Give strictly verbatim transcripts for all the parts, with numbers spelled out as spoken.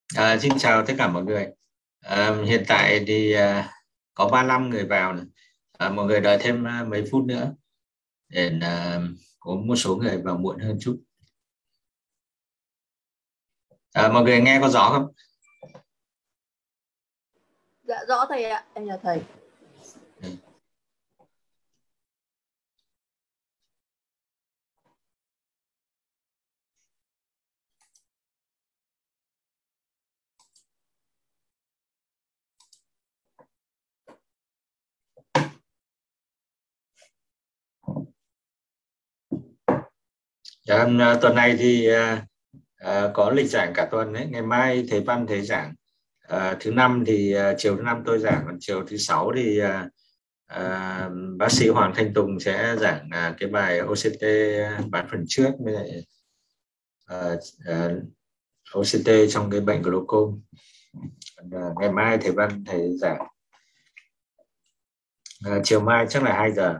À, xin chào tất cả mọi người. À, hiện tại thì à, có ba mươi lăm người vào này. À, mọi người đợi thêm à, mấy phút nữa để à, có một số người vào muộn hơn chút. À, mọi người nghe có rõ không? Dạ rõ thầy ạ, em là thầy. Ừ. À, à, tuần này thì à, à, có lịch giảng cả tuần đấy. Ngày mai thầy Văn thầy giảng. À, thứ năm thì à, chiều thứ năm tôi giảng, còn chiều thứ sáu thì à, à, bác sĩ Hoàng Thanh Tùng sẽ giảng à, cái bài o xê tê bán phần trước với lại à, à, o xê tê trong cái bệnh glaucom. À, ngày mai thầy Văn thầy giảng à, chiều mai chắc là hai giờ.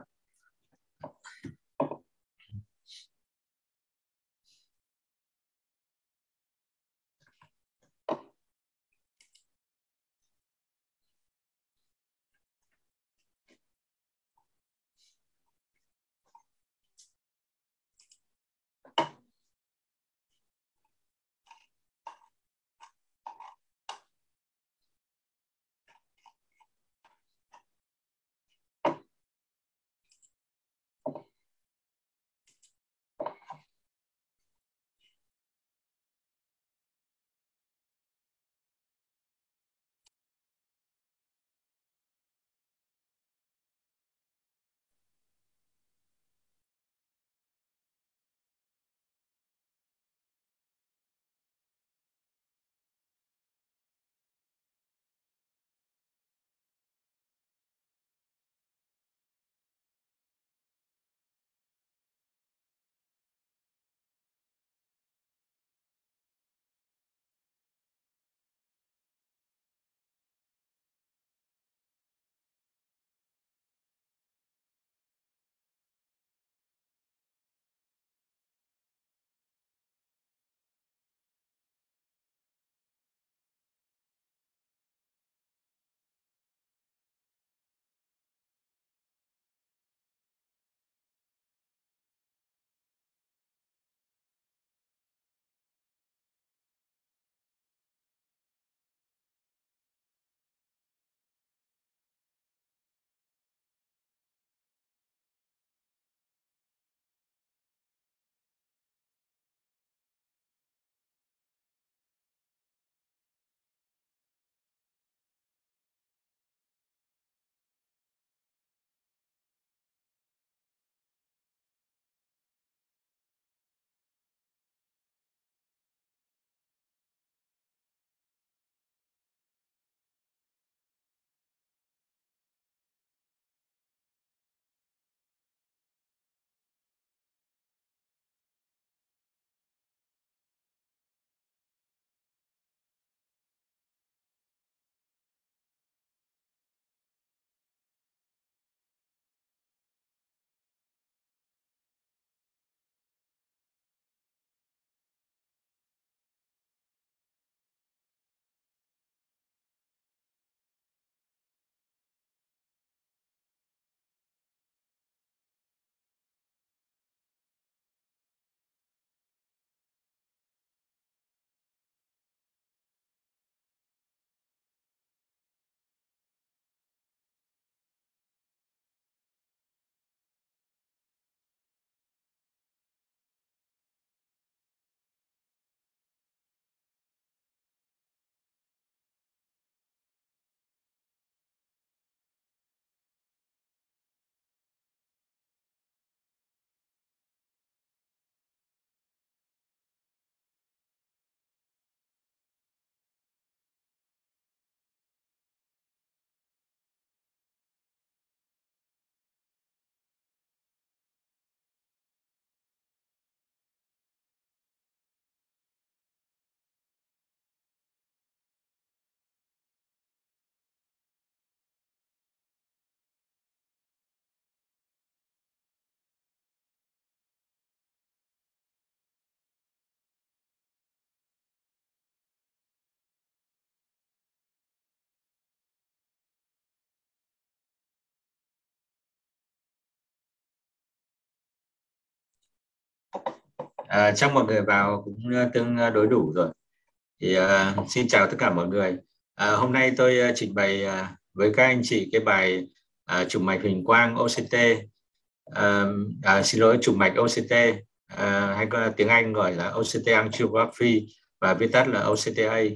À, chắc mọi người vào cũng tương đối đủ rồi. Thì uh, xin chào tất cả mọi người. À, hôm nay tôi uh, trình bày uh, với các anh chị cái bài uh, chụp mạch huỳnh quang O C T. Uh, à, xin lỗi, chụp mạch O C T, uh, hay có tiếng Anh gọi là O C T angiography và viết tắt là O C T A.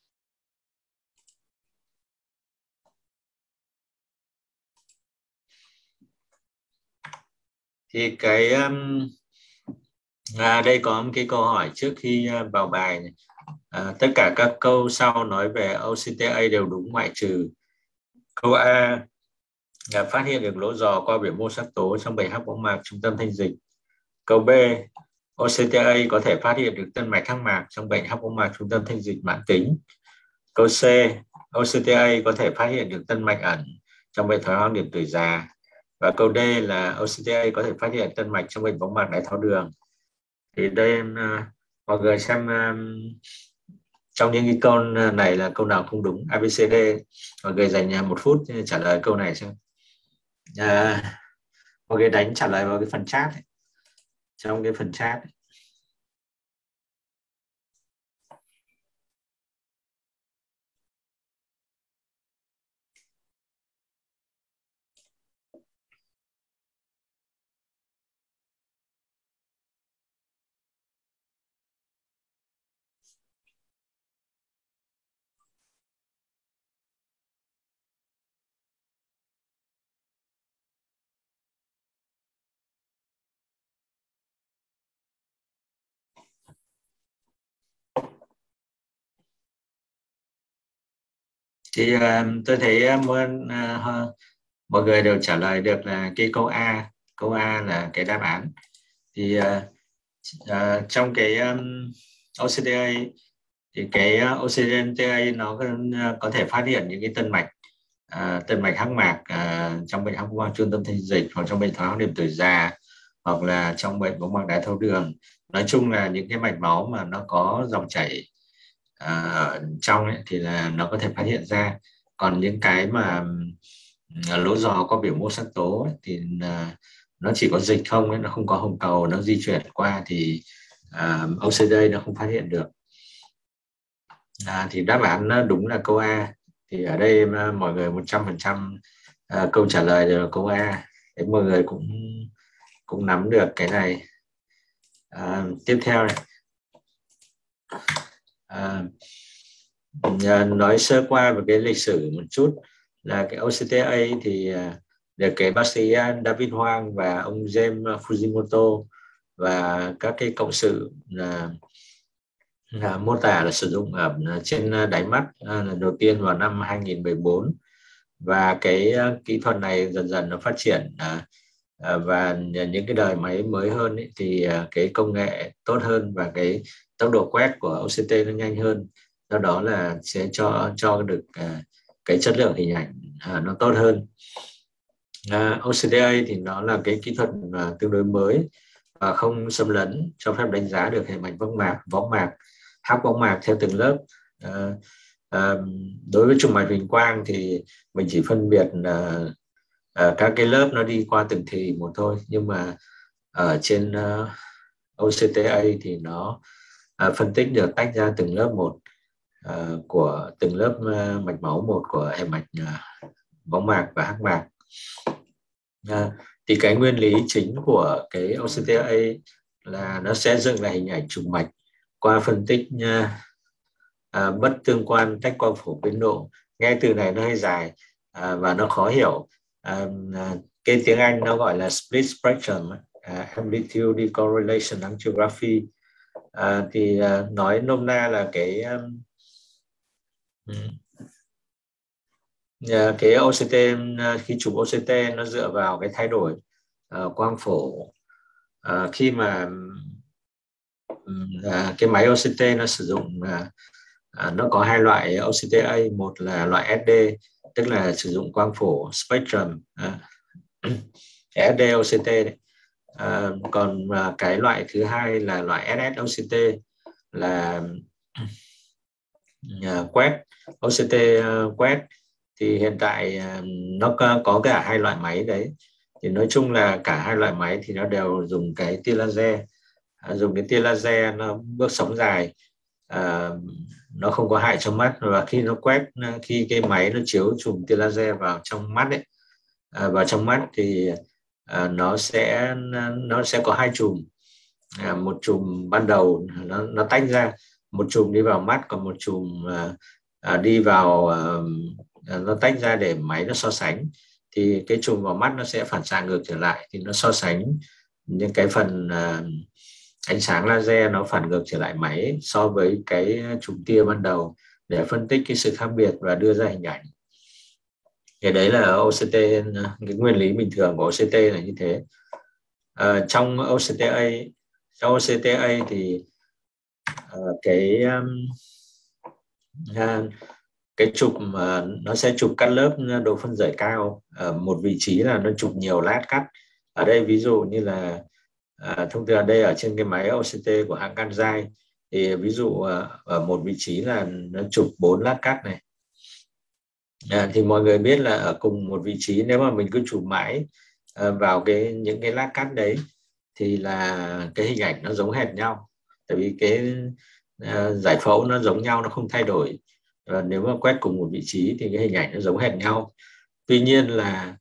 Thì cái um, à, đây có một cái câu hỏi trước khi uh, vào bài này. À, tất cả các câu sau nói về O C T A đều đúng ngoại trừ câu A là phát hiện được lỗ giò qua biểu mô sắc tố trong bệnh hắc võng mạc trung tâm thanh dịch. Câu B, O C T A có thể phát hiện được tân mạch hắc mạc trong bệnh hắc võng mạc trung tâm thanh dịch mãn tính. Câu C, O C T A có thể phát hiện được tân mạch ẩn trong bệnh thoái hóa điểm tuổi già. Và câu D là O C T A có thể phát hiện tân mạch trong bệnh võng mạc đái tháo đường. Thì đây em uh, mọi người xem um, trong những cái câu này là câu nào không đúng, A B C D. Mọi người dành một phút trả lời câu này xem. À, mọi người đánh trả lời vào cái phần chat ấy. Trong cái phần chat ấy. Thì uh, tôi thấy uh, uh, mọi người đều trả lời được là cái câu A. Câu A là cái đáp án. Thì uh, uh, trong cái um, O C T A thì cái O C T A nó uh, có thể phát hiện những cái tân mạch uh, tân mạch hắc mạc uh, trong bệnh hắc võng mạc trung tâm thanh dịch, hoặc trong bệnh thoái hóa điểm tuổi già, hoặc là trong bệnh võng mạc đái tháo đường. Nói chung là những cái mạch máu mà nó có dòng chảy ở uh, trong ấy, thì là nó có thể phát hiện ra. Còn những cái mà uh, lỗ giò có biểu mô sắc tố ấy, thì uh, nó chỉ có dịch không ấy, nó không có hồng cầu nó di chuyển qua, thì uh, O C T A nó không phát hiện được. À, thì đáp án đúng là câu A. Thì ở đây uh, mọi người một trăm phần trăm uh, câu trả lời đều là câu A. Thế mọi người cũng cũng nắm được cái này. À, tiếp theo này. À, nói sơ qua về cái lịch sử một chút là cái O C T A thì được cái bác sĩ David Hoang và ông James Fujimoto và các cái cộng sự là, là mô tả là sử dụng ở trên đáy mắt lần đầu tiên vào năm hai nghìn mười bốn. Và cái kỹ thuật này dần dần nó phát triển, và những cái đời máy mới hơn ấy, thì cái công nghệ tốt hơn và cái tốc độ quét của O C T nó nhanh hơn, do đó là sẽ cho cho được cái chất lượng hình ảnh nó tốt hơn. O C T A thì nó là cái kỹ thuật tương đối mới và không xâm lấn, cho phép đánh giá được hệ mạch võng mạc, võng mạc, hắc võng mạc theo từng lớp. À, à, đối với chụp mạch huỳnh quang thì mình chỉ phân biệt à, à, các cái lớp nó đi qua từng thì một thôi, nhưng mà ở trên uh, O C T A thì nó uh, phân tích được tách ra từng lớp một uh, của từng lớp uh, mạch máu một của hệ mạch uh, võng mạc và hắc mạc. Uh, thì cái nguyên lý chính của cái O C T A là nó sẽ dựng lại hình ảnh chụp mạch qua phân tích uh, uh, bất tương quan tách quang phổ biến độ. Nghe từ này nó hơi dài uh, và nó khó hiểu. Uh, uh, cái tiếng Anh nó gọi là split spectrum uh, amplitude decorrelation angiography. Uh, thì uh, nói nôm na là cái um, uh, cái O C T uh, khi chụp O C T nó dựa vào cái thay đổi uh, quang phổ. Uh, khi mà uh, cái máy O C T nó sử dụng uh, uh, nó có hai loại O C T A, một là loại S D, tức là sử dụng quang phổ spectrum uh, S D O C T đấy. À, còn uh, cái loại thứ hai là loại S S O C T, là uh, quét O C T uh, quét. Thì hiện tại uh, nó có, có cả hai loại máy đấy. Thì nói chung là cả hai loại máy thì nó đều dùng cái tia laser à, dùng cái tia laser nó bước sóng dài, à, nó không có hại cho mắt, và khi nó quét, khi cái máy nó chiếu chùm tia laser vào trong mắt ấy, à, vào trong mắt thì à, nó sẽ nó sẽ có hai chùm, à, một chùm ban đầu nó nó tách ra, một chùm đi vào mắt, còn một chùm à, à, đi vào à, nó tách ra để máy nó so sánh. Thì cái chùm vào mắt nó sẽ phản xạ ngược trở lại, thì nó so sánh những cái phần à, ánh sáng laser nó phản ngược trở lại máy so với cái chùm tia ban đầu, để phân tích cái sự khác biệt và đưa ra hình ảnh. Thì đấy là o xê tê, cái nguyên lý bình thường của o xê tê là như thế. À, trong o xê tê a trong o xê tê a thì uh, cái um, uh, cái chụp uh, nó sẽ chụp cắt lớp độ phân giải cao ở một vị trí, là nó chụp nhiều lát cắt. Ở đây ví dụ như là uh, thông thường ở đây ở trên cái máy o xê tê của hãng Kansai thì ví dụ uh, ở một vị trí là nó chụp bốn lát cắt này. À, thì mọi người biết là ở cùng một vị trí, nếu mà mình cứ chụp mãi à, vào cái những cái lát cắt đấy thì là cái hình ảnh nó giống hệt nhau, tại vì cái à, giải phẫu nó giống nhau, nó không thay đổi. Và nếu mà quét cùng một vị trí thì cái hình ảnh nó giống hệt nhau. Tuy nhiên là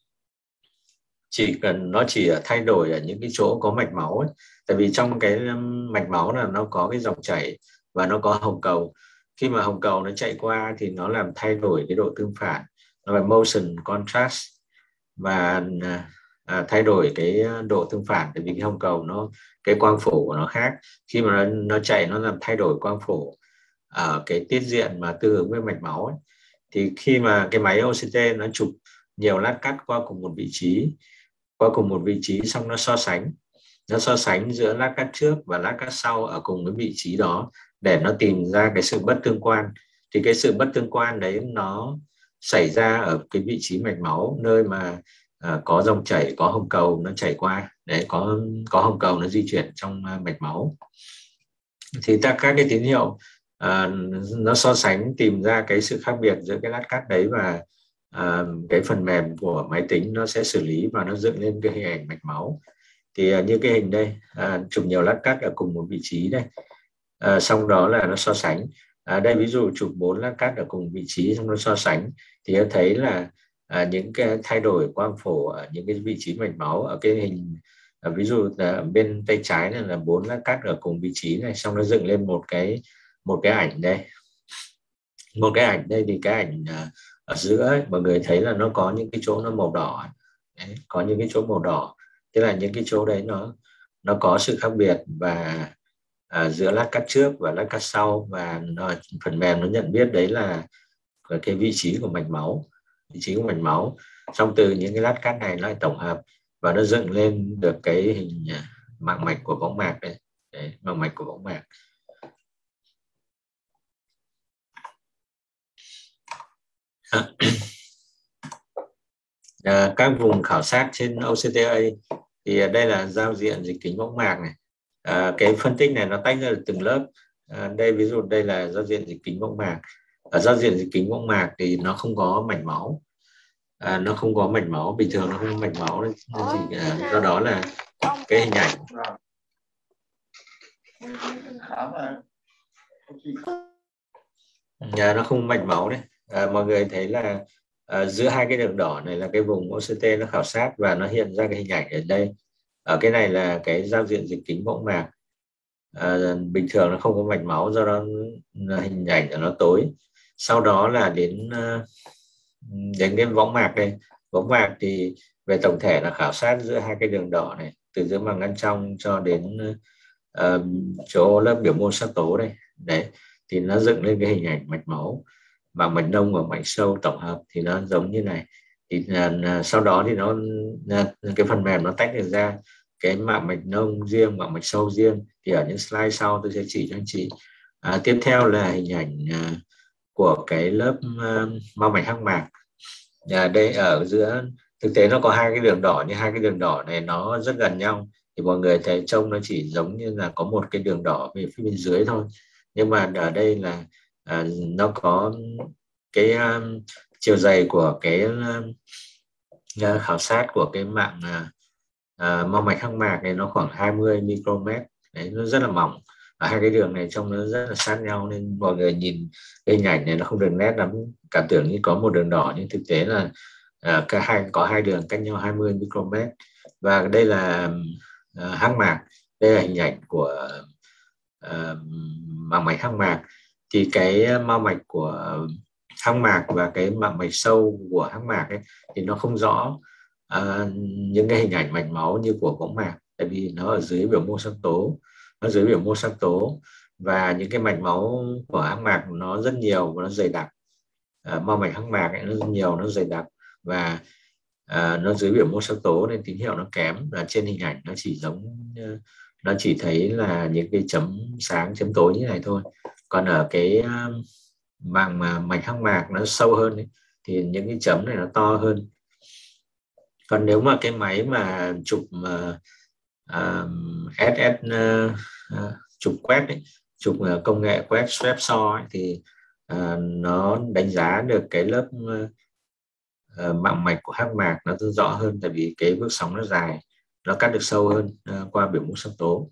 chỉ cần nó chỉ thay đổi ở những cái chỗ có mạch máu ấy. Tại vì trong cái mạch máu là nó có cái dòng chảy và nó có hồng cầu. Khi mà hồng cầu nó chạy qua thì nó làm thay đổi cái độ tương phản, nó là motion contrast, và à, thay đổi cái độ tương phản, tại vì cái hồng cầu nó cái quang phổ của nó khác. Khi mà nó, nó chạy nó làm thay đổi quang phổ ở cái tiết diện mà tương ứng với mạch máu ấy. Thì khi mà cái máy o xê tê nó chụp nhiều lát cắt qua cùng một vị trí qua cùng một vị trí xong nó so sánh nó so sánh giữa lát cắt trước và lát cắt sau ở cùng cái vị trí đó, để nó tìm ra cái sự bất tương quan. Thì cái sự bất tương quan đấy nó xảy ra ở cái vị trí mạch máu, nơi mà à, có dòng chảy, có hồng cầu nó chảy qua đấy, có có hồng cầu nó di chuyển trong uh, mạch máu. Thì ta các cái tín hiệu à, nó so sánh tìm ra cái sự khác biệt giữa cái lát cắt đấy, và à, cái phần mềm của máy tính nó sẽ xử lý và nó dựng lên cái hình ảnh mạch máu. Thì à, như cái hình đây, à, chụp nhiều lát cắt ở cùng một vị trí đây, à, xong đó là nó so sánh. À, đây ví dụ chụp bốn lát cắt ở cùng vị trí xong nó so sánh, thì nó thấy là à, những cái thay đổi quang phổ ở những cái vị trí mạch máu ở cái hình, à, ví dụ là bên tay trái này là bốn lát cắt ở cùng vị trí này, xong nó dựng lên một cái một cái ảnh đây một cái ảnh đây thì cái ảnh à, ở giữa ấy, mọi người thấy là nó có những cái chỗ nó màu đỏ đấy, có những cái chỗ màu đỏ, tức là những cái chỗ đấy nó nó có sự khác biệt và à, giữa lát cắt trước và lát cắt sau, và nó, phần mềm nó nhận biết đấy là cái vị trí của mạch máu vị trí của mạch máu. Xong từ những cái lát cắt này nó lại tổng hợp và nó dựng lên được cái hình mạng mạch của võng mạc đây, đấy, mạng mạch của võng mạc. À, các vùng khảo sát trên o xê tê a thì đây là giao diện dịch kính võng mạc này. À, cái phân tích này nó tách ra được từng lớp. À, đây ví dụ đây là giao diện dịch kính võng mạc. Ở giao diện dịch kính võng mạc thì nó không có mạch máu, à, nó không có mạch máu bình thường, nó không có mạch máu nên gì, à, do đó là cái hình ảnh à, nó không mạch máu đấy. À, mọi người thấy là à, giữa hai cái đường đỏ này là cái vùng o xê tê nó khảo sát và nó hiện ra cái hình ảnh ở đây. Ở cái này là cái giao diện dịch kính võng mạc, à, bình thường nó không có mạch máu, do đó hình ảnh của nó tối. Sau đó là đến đến cái võng mạc đây. Võng mạc thì về tổng thể là khảo sát giữa hai cái đường đỏ này, từ giữa màng ngăn trong cho đến uh, chỗ lớp biểu mô sắc tố đây. Đấy thì nó dựng lên cái hình ảnh mạch máu và mạch nông và mạch sâu tổng hợp, thì nó giống như này. Thì uh, sau đó thì nó uh, cái phần mềm nó tách được ra cái mạng mạch nông riêng, mạng mạch sâu riêng. Thì ở những slide sau tôi sẽ chỉ cho anh chị. À, tiếp theo là hình ảnh uh, của cái lớp uh, mao mạch hắc mạc. À, đây ở giữa thực tế nó có hai cái đường đỏ, nhưng hai cái đường đỏ này nó rất gần nhau, thì mọi người thấy trông nó chỉ giống như là có một cái đường đỏ về phía bên dưới thôi. Nhưng mà ở đây là à, nó có cái um, chiều dày của cái uh, khảo sát của cái mạng uh, uh, mao mạch hắc mạc này nó khoảng hai mươi micromet. đấy, nó rất là mỏng. Và hai cái đường này trông nó rất là sát nhau nên mọi người nhìn cái hình ảnh này nó không được nét lắm, cảm tưởng như có một đường đỏ nhưng thực tế là uh, cả hai có hai đường cách nhau hai mươi micromet. Và đây là uh, hắc mạc, đây là hình ảnh của uh, màng mạch hắc mạc. Thì cái mao mạch của hắc mạc và cái màng mạch sâu của hắc mạc ấy thì nó không rõ uh, những cái hình ảnh mạch máu như của võng mạc, tại vì nó ở dưới biểu mô sắc tố, nó dưới biểu mô sắc tố và những cái mạch máu của hắc mạc nó rất nhiều và nó dày đặc. Uh, mao mạch hắc mạc ấy, nó rất nhiều, nó dày đặc và uh, nó dưới biểu mô sắc tố nên tín hiệu nó kém, và trên hình ảnh nó chỉ giống uh, nó chỉ thấy là những cái chấm sáng chấm tối như này thôi. Còn ở cái uh, màng mà mạch hắc mạc nó sâu hơn ấy, thì những cái chấm này nó to hơn. Còn nếu mà cái máy mà chụp uh, uh, ét ét uh, uh, chụp quét ấy, chụp uh, công nghệ quét swab saw ấy, thì uh, nó đánh giá được cái lớp uh, uh, màng mạch của hắc mạc nó rõ hơn, tại vì cái bước sóng nó dài, nó cắt được sâu hơn uh, qua biểu mô sắc tố.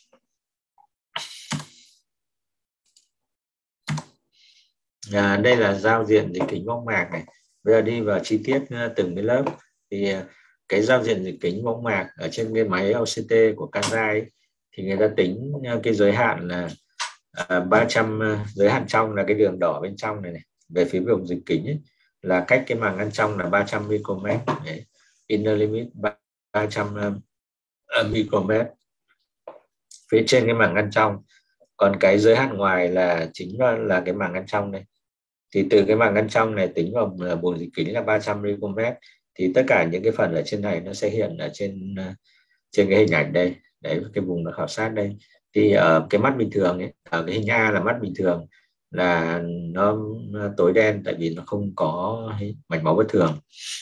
À, đây là giao diện dịch kính võng mạc này. Bây giờ đi vào chi tiết uh, từng cái lớp. Thì uh, cái giao diện dịch kính võng mạc ở trên cái máy o xê tê của Kansai thì người ta tính uh, cái giới hạn là uh, ba trăm, uh, giới hạn trong là cái đường đỏ bên trong này, này. Về phía vùng dịch kính ấy, là cách cái màng ngăn trong là ba trăm micromet. Đấy. Inner limit ba trăm uh, micromet phía trên cái màng ngăn trong. Còn cái giới hạn ngoài là chính là, là cái màng ngăn trong này. Thì từ cái màng ngăn trong này tính vào vùng dịch kính là ba trăm micromet, thì tất cả những cái phần ở trên này nó sẽ hiện ở trên trên cái hình ảnh đây. Đấy, cái vùng nó khảo sát đây. Thì ở cái mắt bình thường ấy, ở cái hình A là mắt bình thường là nó, nó tối đen, tại vì nó không có mạch máu bất thường.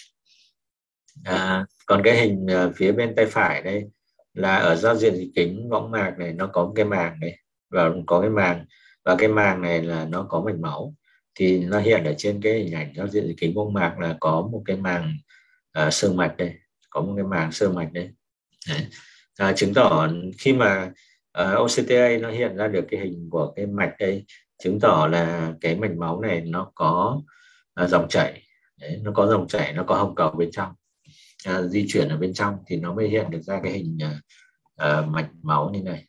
À, còn cái hình phía bên tay phải đây là ở giao diện dịch kính võng mạc này, nó có cái màng này và có cái màng, và cái màng này là nó có mạch máu. Thì nó hiện ở trên cái hình ảnh giao diện dịch kính võng mạc là có một cái màng uh, sơn mạch đây, có một cái màng sơn mạch đây. Đấy. À, chứng tỏ khi mà uh, o xê tê a nó hiện ra được cái hình của cái mạch đây, chứng tỏ là cái mạch máu này nó có uh, dòng chảy. Đấy, nó có dòng chảy, nó có hồng cầu bên trong, uh, di chuyển ở bên trong thì nó mới hiện được ra cái hình uh, uh, mạch máu như này.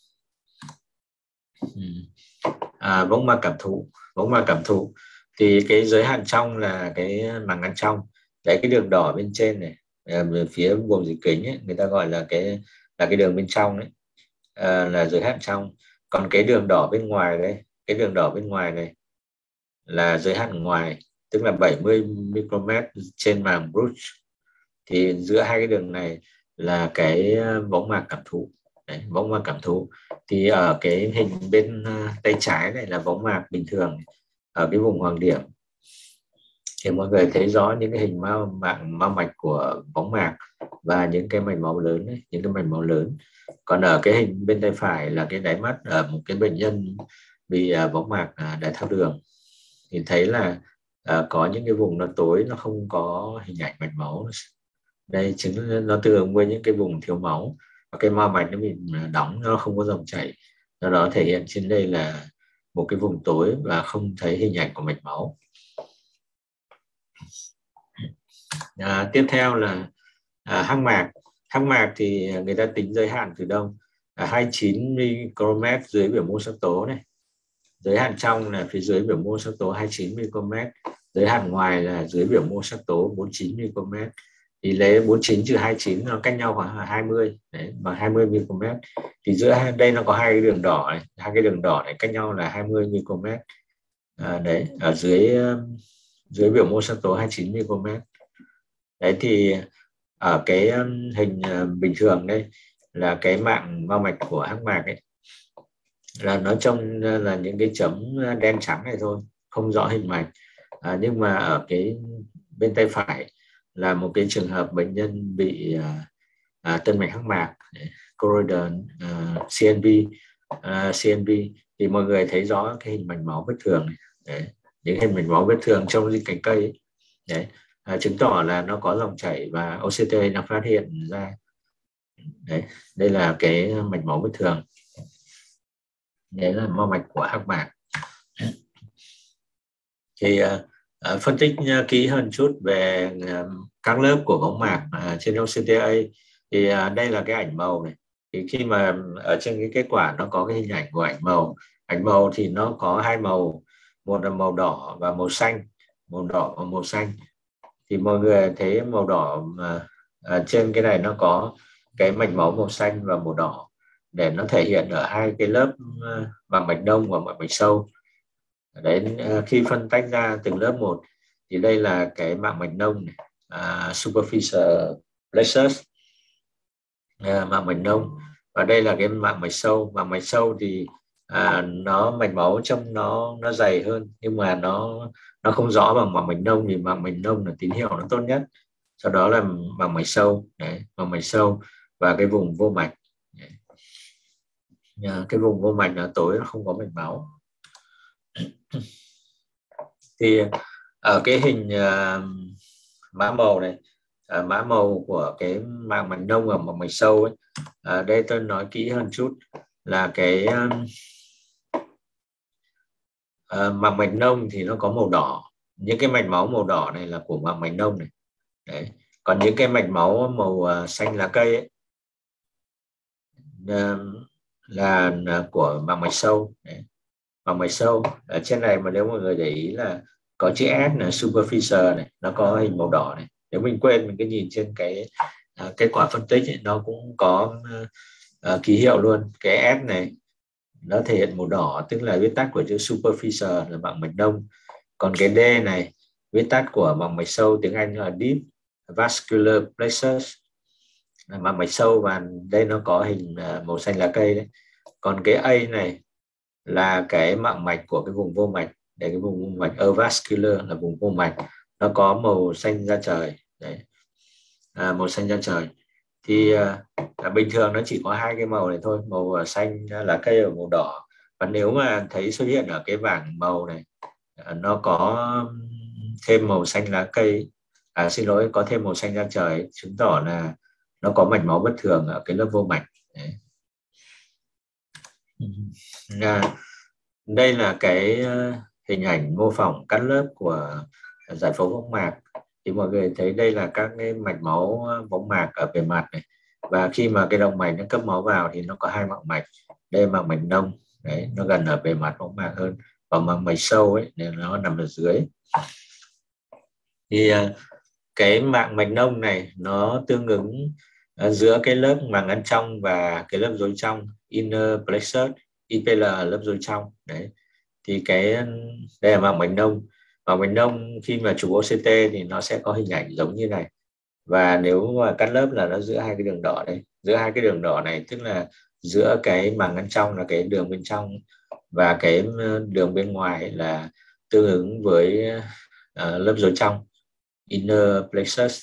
À, võng mạc cảm thụ, võng mạc cảm thụ thì cái giới hạn trong là cái màng ngăn trong. Đấy, cái đường đỏ bên trên này, về phía vùng dịch kính ấy, người ta gọi là cái là cái đường bên trong đấy, à, là giới hạn trong. Còn cái đường đỏ bên ngoài đấy, cái đường đỏ bên ngoài này là giới hạn ngoài, tức là bảy mươi micromet trên màng Bruch. Thì giữa hai cái đường này là cái võng mạc cảm thụ. Đấy, võng mạc cảm thụ thì ở cái hình bên tay trái này là võng mạc bình thường ở cái vùng hoàng điểm, thì mọi người thấy rõ những cái hình mao mạc mao mạch của võng mạc và những cái mạch máu lớn ấy, những cái mạch máu lớn. Còn ở cái hình bên tay phải là cái đáy mắt ở một cái bệnh nhân bị võng mạc đái tháo đường, thì thấy là uh, có những cái vùng nó tối, nó không có hình ảnh mạch máu. Đây chính nó tương ứng với những cái vùng thiếu máu, và cái mao mạch nó bị đóng, nó không có dòng chảy, do đó thể hiện trên đây là một cái vùng tối và không thấy hình ảnh của mạch máu. À, tiếp theo là à, hắc mạc. Hắc mạc thì người ta tính giới hạn từ đâu? À, hai mươi chín micromet dưới biểu mô sắc tố này. Giới hạn trong là phía dưới biểu mô sắc tố hai mươi chín micromet, giới hạn ngoài là dưới biểu mô sắc tố bốn mươi chín micromet. Thì lấy bốn mươi chín trừ hai mươi chín nó cách nhau khoảng hai mươi, đấy, bằng hai mươi micromet. Thì giữa đây nó có hai cái đường đỏ này, hai cái đường đỏ này cách nhau là hai mươi micromet. À, đấy, ở dưới dưới biểu mô sắc tố hai mươi chín micromet. Đấy, thì ở cái hình bình thường đây là cái mạng mao mạch của hắc mạc ấy, là nó trông là những cái chấm đen trắng này thôi, không rõ hình mạch. À, nhưng mà ở cái bên tay phải là một cái trường hợp bệnh nhân bị à, à, tân mạch hắc mạc, choroidal à, xê en vê, à, xê en vê, thì mọi người thấy rõ cái hình mạch máu vết thương này. Đấy, những hình mạch máu vết thương trong di cành cây ấy. Đấy, à, chứng tỏ là nó có dòng chảy và o xê tê nó phát hiện ra. Đấy, đây là cái mạch máu vết thương. đấy là mau mạch của hắc mạc. Thì uh, uh, phân tích uh, kỹ hơn chút về uh, các lớp của võng mạc uh, trên o xê tê a thì uh, đây là cái ảnh màu này. Thì khi mà ở trên cái kết quả nó có cái hình ảnh của ảnh màu, ảnh màu thì nó có hai màu, một là màu đỏ và màu xanh, màu đỏ và màu xanh. Thì mọi người thấy màu đỏ mà uh, trên cái này nó có cái mạch máu màu xanh và màu đỏ để nó thể hiện ở hai cái lớp uh, màng mạch nông và màng mạch sâu. Đấy, khi phân tách ra từng lớp một thì đây là cái màng mạch nông này, uh, superficial plexus, uh, màng mạch nông, và đây là cái màng mạch sâu. Màng mạch sâu thì uh, nó mạch máu trong nó nó dày hơn, nhưng mà nó nó không rõ bằng màng mạch nông, vì màng mạch nông là tín hiệu nó tốt nhất. Sau đó là màng mạch sâu, đấy, màng mạch sâu và cái vùng vô mạch. Đấy. Cái vùng vô mạch là tối, nó không có mạch máu. Thì ở cái hình uh, mã màu này, uh, mã màu của cái màng mạch nông và màng mạch sâu ấy, uh, đây tôi nói kỹ hơn chút là cái uh, màng mạch nông thì nó có màu đỏ, những cái mạch máu màu đỏ này là của màng mạch nông này. Đấy. Còn những cái mạch máu màu uh, xanh lá cây ấy, uh, là, là của màng mạch sâu. Đấy. Màng mạch sâu ở trên này mà nếu mọi người để ý là có chữ S là superficial này, nó có hình màu đỏ này. Nếu mình quên mình cứ nhìn trên cái uh, kết quả phân tích ấy, nó cũng có uh, uh, ký hiệu luôn. Cái S này nó thể hiện màu đỏ, tức là viết tắt của chữ superficial là màng mạch nông. Còn cái D này viết tắt của màng mạch sâu, tiếng Anh là deep vascular plexus, là màng mạch sâu, và đây nó có hình uh, màu xanh lá cây đấy. Còn cái A này là cái màng mạch của cái vùng vô mạch, để cái vùng vô mạch avascular là vùng vô mạch, nó có màu xanh da trời. Đấy. À, màu xanh da trời thì à, bình thường nó chỉ có hai cái màu này thôi, màu xanh lá cây và màu đỏ. Và nếu mà thấy xuất hiện ở cái bảng màu này à, nó có thêm màu xanh lá cây, à, xin lỗi, có thêm màu xanh da trời, chứng tỏ là nó có mạch máu bất thường ở cái lớp vô mạch. Đấy. À, đây là cái hình ảnh mô phỏng cắt lớp của giải phẫu võng mạc. Thì mọi người thấy đây là các cái mạch máu võng mạc ở bề mặt này, và khi mà cái động mạch nó cấp máu vào thì nó có hai màng mạch. Đây là màng mạch nông, đấy, nó gần ở bề mặt võng mạc hơn, và màng mạch sâu ấy nên nó nằm ở dưới. Thì cái màng mạch nông này nó tương ứng giữa cái lớp màng ngăn trong và cái lớp rối trong, inner plexus, i pê lờ, lớp rối trong. Đấy. Thì cái đây là màng mạch nông. Màng mạch nông khi mà chụp o xê tê thì nó sẽ có hình ảnh giống như này, và nếu mà cắt lớp là nó giữa hai cái đường đỏ đây, giữa hai cái đường đỏ này tức là giữa cái màng ngăn trong là cái đường bên trong, và cái đường bên ngoài là tương ứng với uh, lớp rối trong, inner plexus.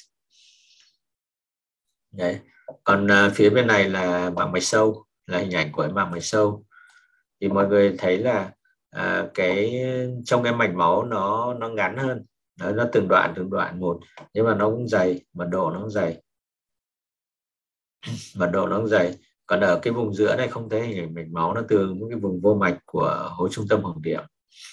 Đấy. Còn uh, phía bên này là màng mạch sâu, là hình ảnh của màng mạch sâu. Thì mọi người thấy là à, cái trong cái mạch máu nó nó ngắn hơn, nó, nó từng đoạn từng đoạn một, nhưng mà nó cũng dày, mật độ nó cũng dày, mật độ nó cũng dày. Còn ở cái vùng giữa này không thấy hình ảnh mạch máu, nó tương với cái vùng vô mạch của hố trung tâm hoàng điểm.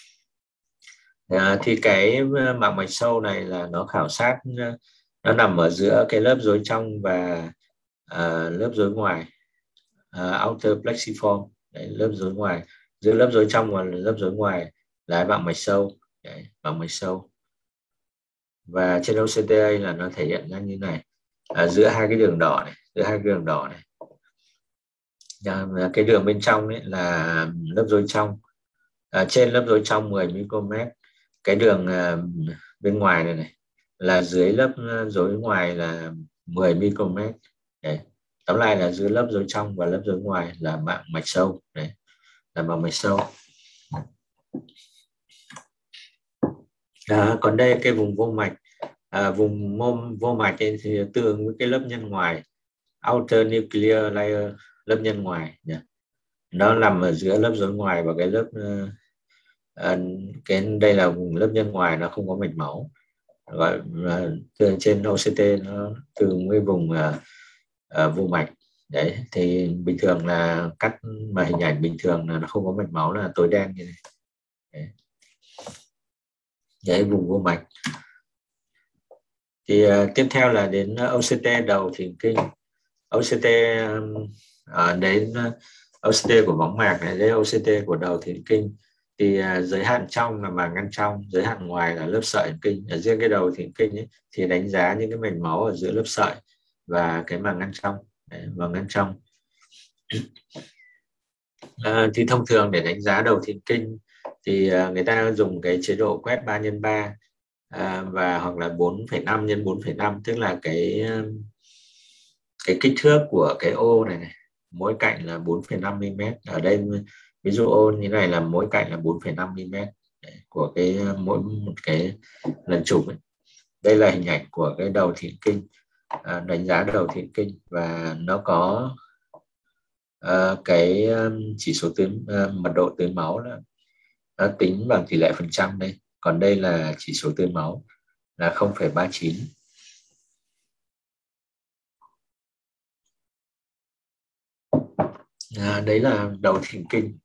À, thì cái màng mạch sâu này là nó khảo sát, nó nằm ở giữa cái lớp rối trong và à, lớp rối ngoài, à, outer plexiform. Đấy, lớp rối ngoài, giữa lớp rối trong và lớp rối ngoài là màng mạch sâu. Đấy, màng mạch sâu. Và trên o xê tê a là nó thể hiện ra như này, à, giữa hai cái đường đỏ này, giữa hai cái đường đỏ này, à, cái đường bên trong ấy là lớp rối trong, à, trên lớp rối trong mười micromet, cái đường à, bên ngoài này này là dưới lớp rối ngoài là mười micromet. Đấy. Tóm lại là giữa lớp rối trong và lớp rối ngoài là màng mạch sâu. Đấy, là màng mạch sâu. À, còn đây cái vùng vô mạch, à, vùng môm vô mạch thì tương ứng với cái lớp nhân ngoài, outer nuclear layer, lớp nhân ngoài. Nó nằm ở giữa lớp rối ngoài và cái lớp à, cái đây là vùng lớp nhân ngoài, nó không có mạch máu, gọi là trên o xê tê nó tương ứng với vùng à, à, vô mạch. Đấy thì bình thường là cắt mà hình ảnh bình thường là nó không có mạch máu là tối đen như này. Đấy, Đấy vùng vô mạch. Thì uh, tiếp theo là đến o xê tê đầu thỉnh kinh. o xê tê uh, đến uh, o xê tê của võng mạc này, đến o xê tê của đầu thỉnh kinh. Thì uh, giới hạn trong là màng ngăn trong, giới hạn ngoài là lớp sợi thần kinh. Ở riêng cái đầu thỉnh kinh ấy, thì đánh giá những cái mạch máu ở giữa lớp sợi và cái màng ngăn trong. Đấy, màng ngăn trong. À, thì thông thường để đánh giá đầu thỉnh kinh thì uh, người ta dùng cái chế độ quét ba nhân ba uh, và hoặc là bốn phẩy năm nhân bốn phẩy năm, tức là cái cái kích thước của cái ô này, này mỗi cạnh là bốn phẩy năm mi li mét. Ở đây ví dụ ô như này là mỗi cạnh là bốn phẩy năm mi li mét của cái mỗi một cái lần chụp ấy. Đây là hình ảnh của cái đầu thỉnh kinh, à, đánh giá đầu thỉnh kinh, và nó có uh, cái chỉ số tuyến uh, mật độ tuyến máu là nó tính bằng tỷ lệ phần trăm đây, còn đây là chỉ số tuyến máu là không phẩy ba chín. À, đấy là đầu thỉnh kinh.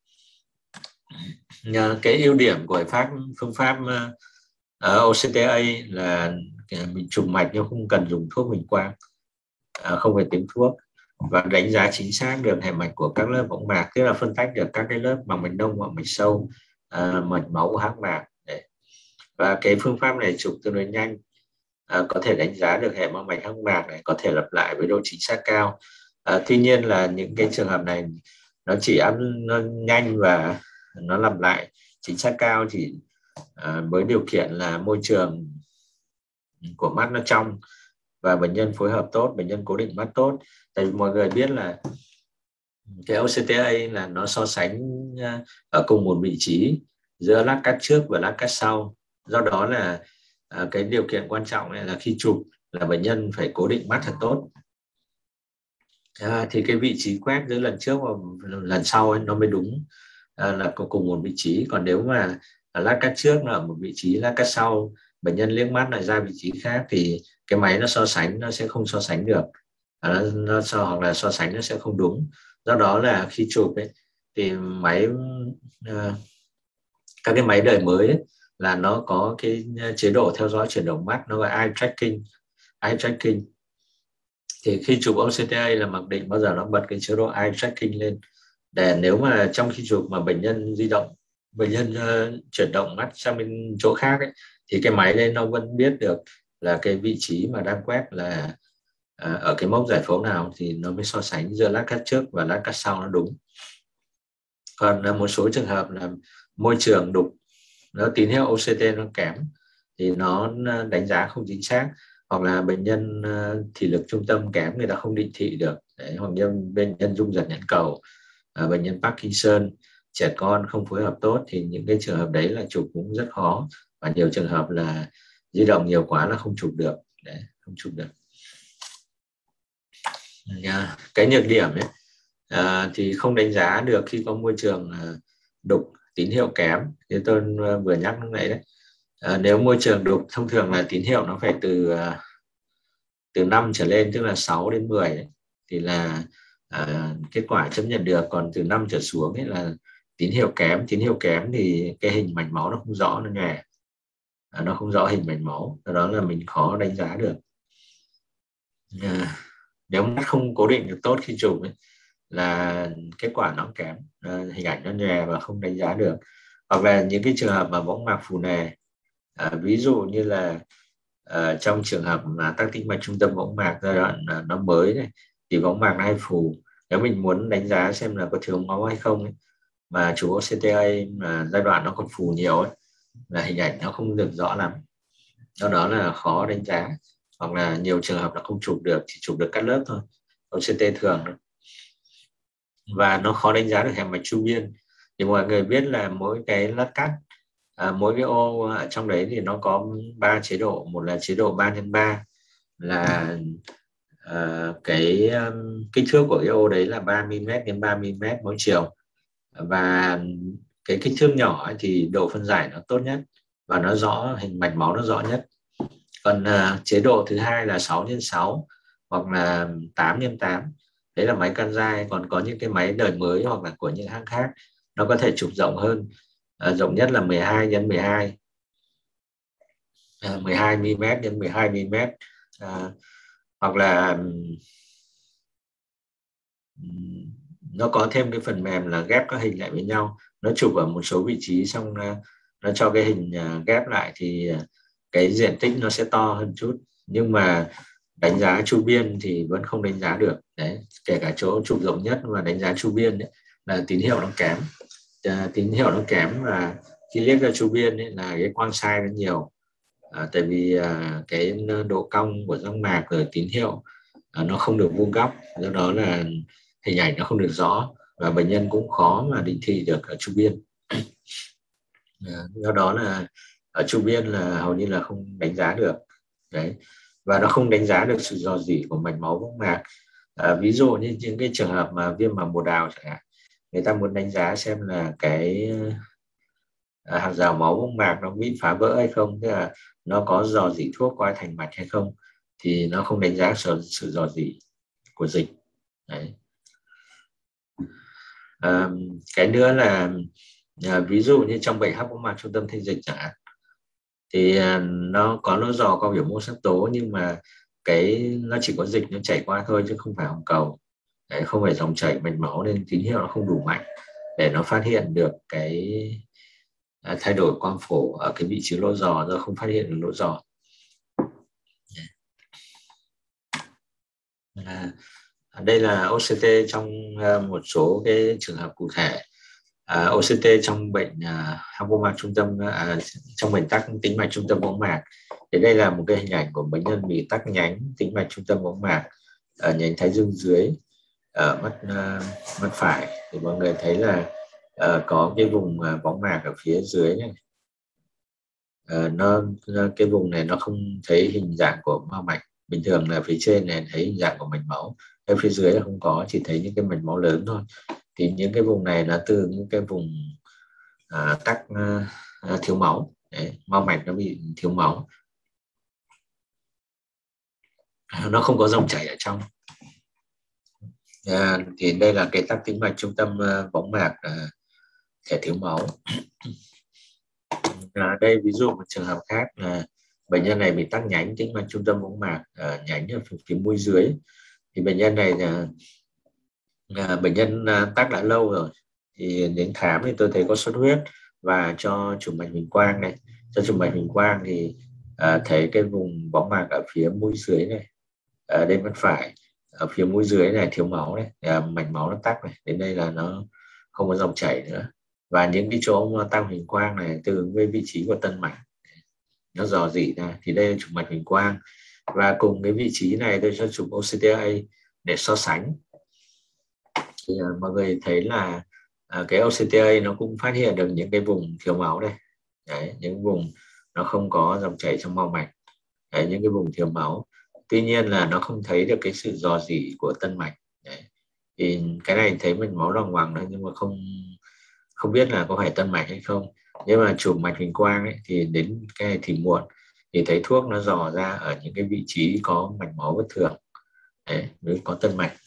À, cái ưu điểm của pháp phương pháp uh, o xê tê a là mình chụp mạch nhưng không cần dùng thuốc huỳnh quang, à, không phải tiêm thuốc, và đánh giá chính xác được hệ mạch của các lớp võng mạc, tức là phân tách được các cái lớp màng mạch nông và mạch sâu, à, mạch máu của hắc mạc. Đấy. Và cái phương pháp này chụp tương đối nhanh, à, có thể đánh giá được hệ màng mạch hắc mạc này, có thể lặp lại với độ chính xác cao. À, tuy nhiên là những cái trường hợp này nó chỉ áp nó nhanh và nó lặp lại chính xác cao chỉ à, với điều kiện là môi trường của mắt nó trong và bệnh nhân phối hợp tốt, bệnh nhân cố định mắt tốt. Tại vì mọi người biết là cái o xê tê a là nó so sánh ở cùng một vị trí giữa lát cắt trước và lát cắt sau. Do đó là à, cái điều kiện quan trọng là khi chụp là bệnh nhân phải cố định mắt thật tốt. À, thì cái vị trí quét giữa lần trước và lần sau ấy, nó mới đúng, à, là cùng một vị trí. Còn nếu mà lát cắt trước là ở một vị trí, lát cắt sau bệnh nhân liếc mắt lại ra vị trí khác thì cái máy nó so sánh nó sẽ không so sánh được, à, nó, nó so hoặc là so sánh nó sẽ không đúng. Do đó là khi chụp ấy, thì máy uh, các cái máy đời mới ấy, là nó có cái chế độ theo dõi chuyển động mắt, nó gọi eye tracking. Eye tracking thì khi chụp o xê tê a là mặc định bao giờ nó bật cái chế độ eye tracking lên, để nếu mà trong khi chụp mà bệnh nhân di động, bệnh nhân uh, chuyển động mắt sang bên chỗ khác ấy, thì cái máy lên nó vẫn biết được là cái vị trí mà đang quét là uh, ở cái mốc giải phẫu nào, thì nó mới so sánh giữa lát cắt trước và lát cắt sau nó đúng. Còn uh, một số trường hợp là môi trường đục, nó tín hiệu o xê tê nó kém thì nó đánh giá không chính xác, hoặc là bệnh nhân uh, thị lực trung tâm kém, người ta không định thị được. Đấy, hoặc nhân bệnh nhân rung giật nhãn cầu, uh, bệnh nhân Parkinson, trẻ con không phối hợp tốt, thì những cái trường hợp đấy là chụp cũng rất khó, và nhiều trường hợp là di động nhiều quá là không chụp được. Đấy, không chụp được. Yeah. Cái nhược điểm ấy, uh, thì không đánh giá được khi có môi trường uh, đục, tín hiệu kém, như tôi uh, vừa nhắc lúc nãy đấy. À, nếu môi trường đục thông thường là tín hiệu nó phải từ từ năm trở lên, tức là sáu đến mười ấy, thì là à, kết quả chấp nhận được. Còn từ năm trở xuống ấy là tín hiệu kém. Tín hiệu kém thì cái hình mạch máu nó không rõ, nó nhòe, à, nó không rõ hình mạch máu, do đó là mình khó đánh giá được. À, nếu mắt không cố định được tốt khi chụp ấy, là kết quả nó kém, à, hình ảnh nó nhòe và không đánh giá được. Hoặc là những cái trường hợp mà võng mạc phù nề, à, ví dụ như là à, trong trường hợp mà tắc tĩnh mạch trung tâm võng mạc giai đoạn à, nó mới này, thì võng mạc nó hay phù. Nếu mình muốn đánh giá xem là có thiếu máu hay không ấy, mà chụp o xê tê a mà giai đoạn nó còn phù nhiều ấy, là hình ảnh nó không được rõ lắm, do đó là khó đánh giá. Hoặc là nhiều trường hợp là không chụp được, chỉ chụp được cắt lớp thôi, o xê tê thường thôi. Và nó khó đánh giá được hẹp mạch chu biên. Thì mọi người biết là mỗi cái lát cắt, à, mỗi cái ô ở trong đấy thì nó có ba chế độ. Một là chế độ ba nhân ba, là uh, cái um, kích thước của cái ô đấy là ba mi li mét đến ba mi li mét mỗi chiều, và cái kích thước nhỏ thì độ phân giải nó tốt nhất và nó rõ, hình mạch máu nó rõ nhất. Còn uh, chế độ thứ hai là sáu nhân sáu hoặc là tám nhân tám, đấy là máy Kansai. Còn có những cái máy đời mới hoặc là của những hãng khác nó có thể chụp rộng hơn, à, rộng nhất là mười hai nhân mười hai, à, mười hai mi li mét nhân mười hai mi li mét, à, hoặc là ừm, nó có thêm cái phần mềm là ghép các hình lại với nhau, nó chụp ở một số vị trí xong uh, nó cho cái hình uh, ghép lại thì uh, cái diện tích nó sẽ to hơn chút, nhưng mà đánh giá chu biên thì vẫn không đánh giá được đấy. Kể cả chỗ chụp rộng nhất mà đánh giá chu biên ấy, là tín hiệu nó kém, uh, tín hiệu nó kém và khi liếc ra chu biên ấy, là cái quang sai nó nhiều, à, tại vì à, cái độ cong của răng mạc rồi tín hiệu à, nó không được vuông góc, do đó là hình ảnh nó không được rõ và bệnh nhân cũng khó mà định thị được ở chu biên. À, do đó là ở chu biên là hầu như là không đánh giá được đấy, và nó không đánh giá được sự rò rỉ của mạch máu võng mạc. À, ví dụ như những cái trường hợp mà viêm màng bồ đào chẳng hạn, người ta muốn đánh giá xem là cái à, hàng rào máu võng mạc nó bị phá vỡ hay không, tức là nó có rò rỉ thuốc qua thành mạch hay không, thì nó không đánh giá sự, sự rò rỉ của dịch đấy. À, cái nữa là à, ví dụ như trong bệnh hắc võng mạc trung tâm thanh dịch chẳng hạn, thì à, nó có nó dò qua biểu mô sắc tố, nhưng mà cái nó chỉ có dịch nó chảy qua thôi chứ không phải hồng cầu đấy, không phải dòng chảy mạch máu, nên tín hiệu nó không đủ mạnh để nó phát hiện được cái à, thay đổi quang phổ ở cái vị trí lỗ giò, do không phát hiện được lỗ giò. À, đây là o xê tê trong uh, một số cái trường hợp cụ thể. À, o xê tê trong bệnh uh, hắc võng mạc trung tâm, uh, trong bệnh tắc tĩnh mạch trung tâm võng mạc, thì đây là một cái hình ảnh của bệnh nhân bị tắc nhánh tĩnh mạch trung tâm võng mạc ở nhánh thái dương dưới ở mắt uh, mắt phải. Thì mọi người thấy là uh, có cái vùng uh, võng mạc ở phía dưới này. Uh, nó cái vùng này nó không thấy hình dạng của mao mạch. Bình thường là phía trên này thấy hình dạng của mạch máu, ở phía dưới là không có, chỉ thấy những cái mạch máu lớn thôi. Thì những cái vùng này là từ những cái vùng à, tắc à, thiếu máu. Đấy, mao mạch nó bị thiếu máu, nó không có dòng chảy ở trong. À, thì đây là cái tắc tĩnh mạch trung tâm uh, võng mạc uh, thể thiếu máu. À, đây ví dụ một trường hợp khác là bệnh nhân này bị tắc nhánh tĩnh mạch trung tâm võng mạc uh, nhánh ở phía, phía mũi dưới. Thì bệnh nhân này là uh, bệnh nhân uh, tắc đã lâu rồi, thì đến khám thì tôi thấy có xuất huyết và cho chụp mạch huỳnh quang này, cho chụp mạch huỳnh quang thì uh, thấy cái vùng võng mạc ở phía mũi dưới này, ở đây mắt phải, ở phía mũi dưới này thiếu máu này, à, mạch máu nó tắc này, đến đây là nó không có dòng chảy nữa, và những cái chỗ mà tăng huỳnh quang này tương ứng với vị trí của tân mạch nó dò dỉ ra, thì đây là chụp mạch huỳnh quang. Và cùng cái vị trí này tôi cho chụp o xê tê a để so sánh. Thì uh, mọi người thấy là uh, cái o xê tê a nó cũng phát hiện được những cái vùng thiếu máu đây. Đấy, những vùng nó không có dòng chảy trong mao mạch. Đấy, những cái vùng thiếu máu. Tuy nhiên là nó không thấy được cái sự rò rỉ của tân mạch. Đấy. Thì cái này thấy mạch máu đàng hoàng thôi, nhưng mà không không biết là có phải tân mạch hay không. Nhưng mà chụp mạch huỳnh quang ấy, thì đến cái này thì muộn, thì thấy thuốc nó dò ra ở những cái vị trí có mạch máu bất thường. Đấy, mới có tân mạch.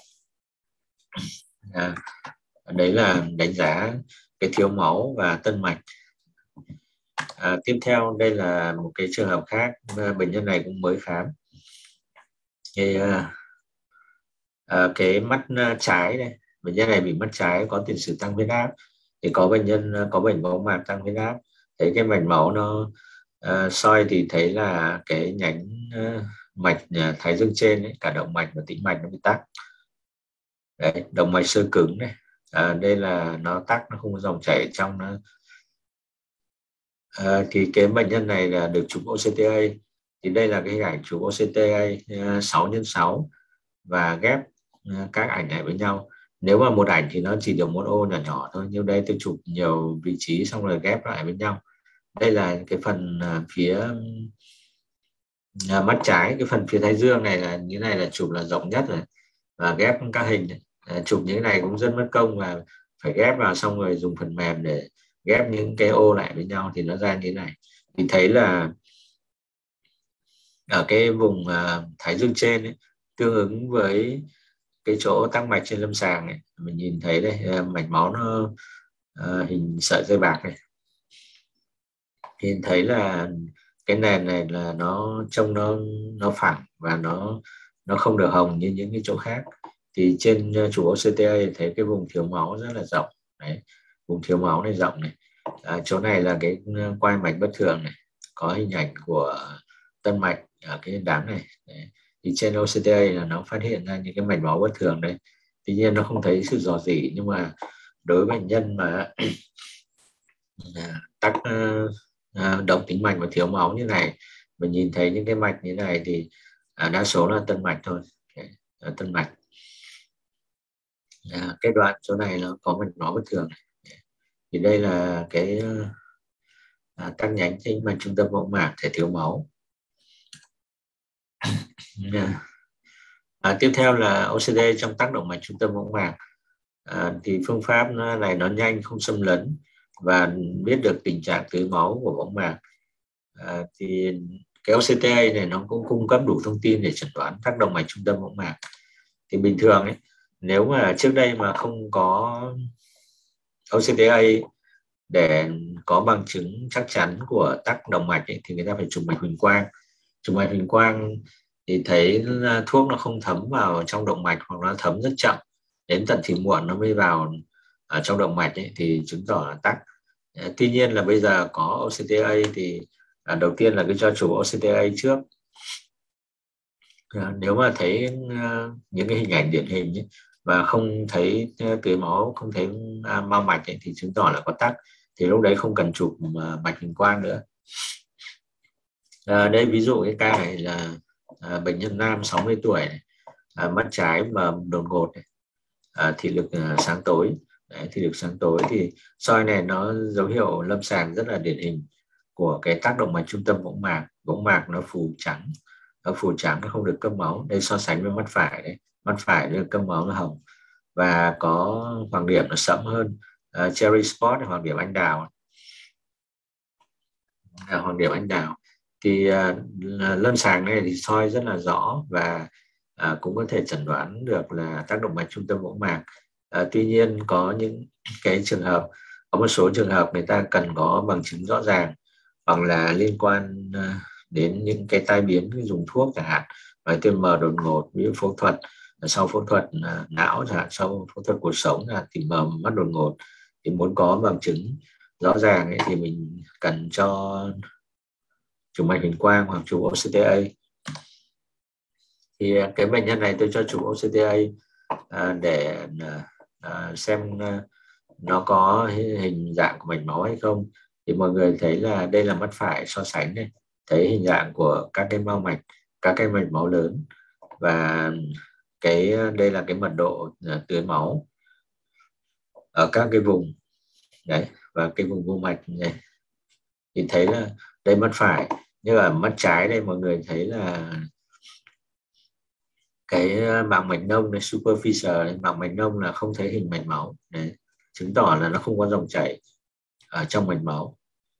À, đấy là đánh giá cái thiếu máu và tân mạch. À, tiếp theo đây là một cái trường hợp khác, bệnh nhân này cũng mới khám. Thì, à, à, cái mắt trái này, bệnh nhân này bị mắt trái có tiền sử tăng huyết áp, thì có bệnh nhân có bệnh võng mạc tăng huyết áp, thấy cái mạch máu nó à, soi thì thấy là cái nhánh à, mạch à, thái dương trên ấy, cả động mạch và tĩnh mạch nó bị tắc. Đấy, động mạch xơ cứng này, à, đây là nó tắc, nó không có dòng chảy trong nó. À, thì cái bệnh nhân này là được chụp o xê tê a, thì đây là cái hình ảnh chụp o xê tê a sáu nhân sáu và ghép các ảnh này với nhau. Nếu mà một ảnh thì nó chỉ được một ô nhỏ nhỏ thôi, nhưng đây tôi chụp nhiều vị trí xong rồi ghép lại với nhau. Đây là cái phần phía mắt trái, cái phần phía thái dương này là như này là chụp là rộng nhất rồi, và ghép các hình này. À, chụp như thế này cũng rất mất công, và phải ghép vào xong rồi dùng phần mềm để ghép những cái ô lại với nhau thì nó ra như thế này. Thì thấy là ở cái vùng uh, thái dương trên ấy, tương ứng với cái chỗ tắc mạch trên lâm sàng này, mình nhìn thấy đây, mạch máu nó à, hình sợi dây bạc này, thì thấy là cái nền này là nó trông nó nó phẳng và nó nó không được hồng như những cái chỗ khác. Thì trên chụp o xê tê a thấy cái vùng thiếu máu rất là rộng đấy, vùng thiếu máu này rộng này, à, chỗ này là cái quai mạch bất thường này, có hình ảnh của tân mạch ở cái đám này đấy. Thì trên o xê tê a là nó phát hiện ra những cái mạch máu bất thường đấy, tuy nhiên nó không thấy sự rò rỉ, nhưng mà đối với bệnh nhân mà tắc uh, động tĩnh mạch và thiếu máu như này, mình nhìn thấy những cái mạch như này thì uh, đa số là tân mạch thôi. Okay. Uh, tân mạch uh, cái đoạn chỗ này nó có mạch máu bất thường này. Thì đây là cái uh, tắc nhánh tĩnh mạch trung tâm võng mạc thể thiếu máu. Yeah. À, tiếp theo là o xê đê trong tác động mạch trung tâm võng mạc. À, thì phương pháp này nó nhanh, không xâm lấn và biết được tình trạng tưới máu của võng mạc. À, thì cái o xê tê a này nó cũng cung cấp đủ thông tin để chẩn đoán tác động mạch trung tâm võng mạc. Thì bình thường ấy, nếu mà trước đây mà không có o xê tê a để có bằng chứng chắc chắn của tác động mạch ấy, thì người ta phải chụp mạch huỳnh quang. Chụp mạch huỳnh quang thì thấy thuốc nó không thấm vào trong động mạch, hoặc nó thấm rất chậm, đến tận thì muộn nó mới vào ở trong động mạch ấy, thì chứng tỏ là tắc. Tuy nhiên là bây giờ có o xê tê a thì à, đầu tiên là cứ cho chụp o xê tê a trước. À, nếu mà thấy uh, những cái hình ảnh điển hình ấy, và không thấy uh, tưới máu, không thấy uh, mau mạch ấy, thì chứng tỏ là có tắc, thì lúc đấy không cần chụp uh, mạch huỳnh quang nữa. À, đây ví dụ cái ca này là à, bệnh nhân nam sáu mươi tuổi này, à, mắt trái mà đột ngột này, à, thị lực à, sáng tối. Đấy, thị lực sáng tối thì soi này nó dấu hiệu lâm sàng rất là điển hình của cái tác động mạch trung tâm võng mạc. Võng mạc nó phù trắng, nó phù trắng, nó không được cấp máu. Đây so sánh với mắt phải đấy, mắt phải được cấp máu là hồng và có hoàng điểm nó sẫm hơn, à, cherry spot, hoàng điểm anh đào, à, hoàng điểm anh đào. Thì uh, lâm sàng này thì soi rất là rõ và uh, cũng có thể chẩn đoán được là tác động mạch trung tâm võng mạc. Uh, tuy nhiên có những cái trường hợp, có một số trường hợp người ta cần có bằng chứng rõ ràng, hoặc là liên quan uh, đến những cái tai biến dùng thuốc chẳng hạn, và tiêm mờ đột ngột, ví dụ phẫu thuật, sau phẫu thuật uh, não chẳng hạn, sau phẫu thuật cuộc sống là thì mờ mắt đột ngột, thì muốn có bằng chứng rõ ràng ấy, thì mình cần cho chụp mạch huỳnh quang hoặc chụp o xê tê a. Thì cái bệnh nhân này tôi cho chụp o xê tê a à, để à, xem à, nó có hình dạng của mạch máu hay không. Thì mọi người thấy là đây là mắt phải, so sánh này, thấy hình dạng của các cái mao mạch, các cái mạch máu lớn, và cái đây là cái mật độ à, tưới máu ở các cái vùng đấy, và cái vùng vô mạch này thì thấy là đây mắt phải. Nhưng ở mắt trái đây mọi người thấy là cái màng mạch nông này, superficial này, màng mạch nông là không thấy hình mạch máu đấy, chứng tỏ là nó không có dòng chảy ở trong mạch máu,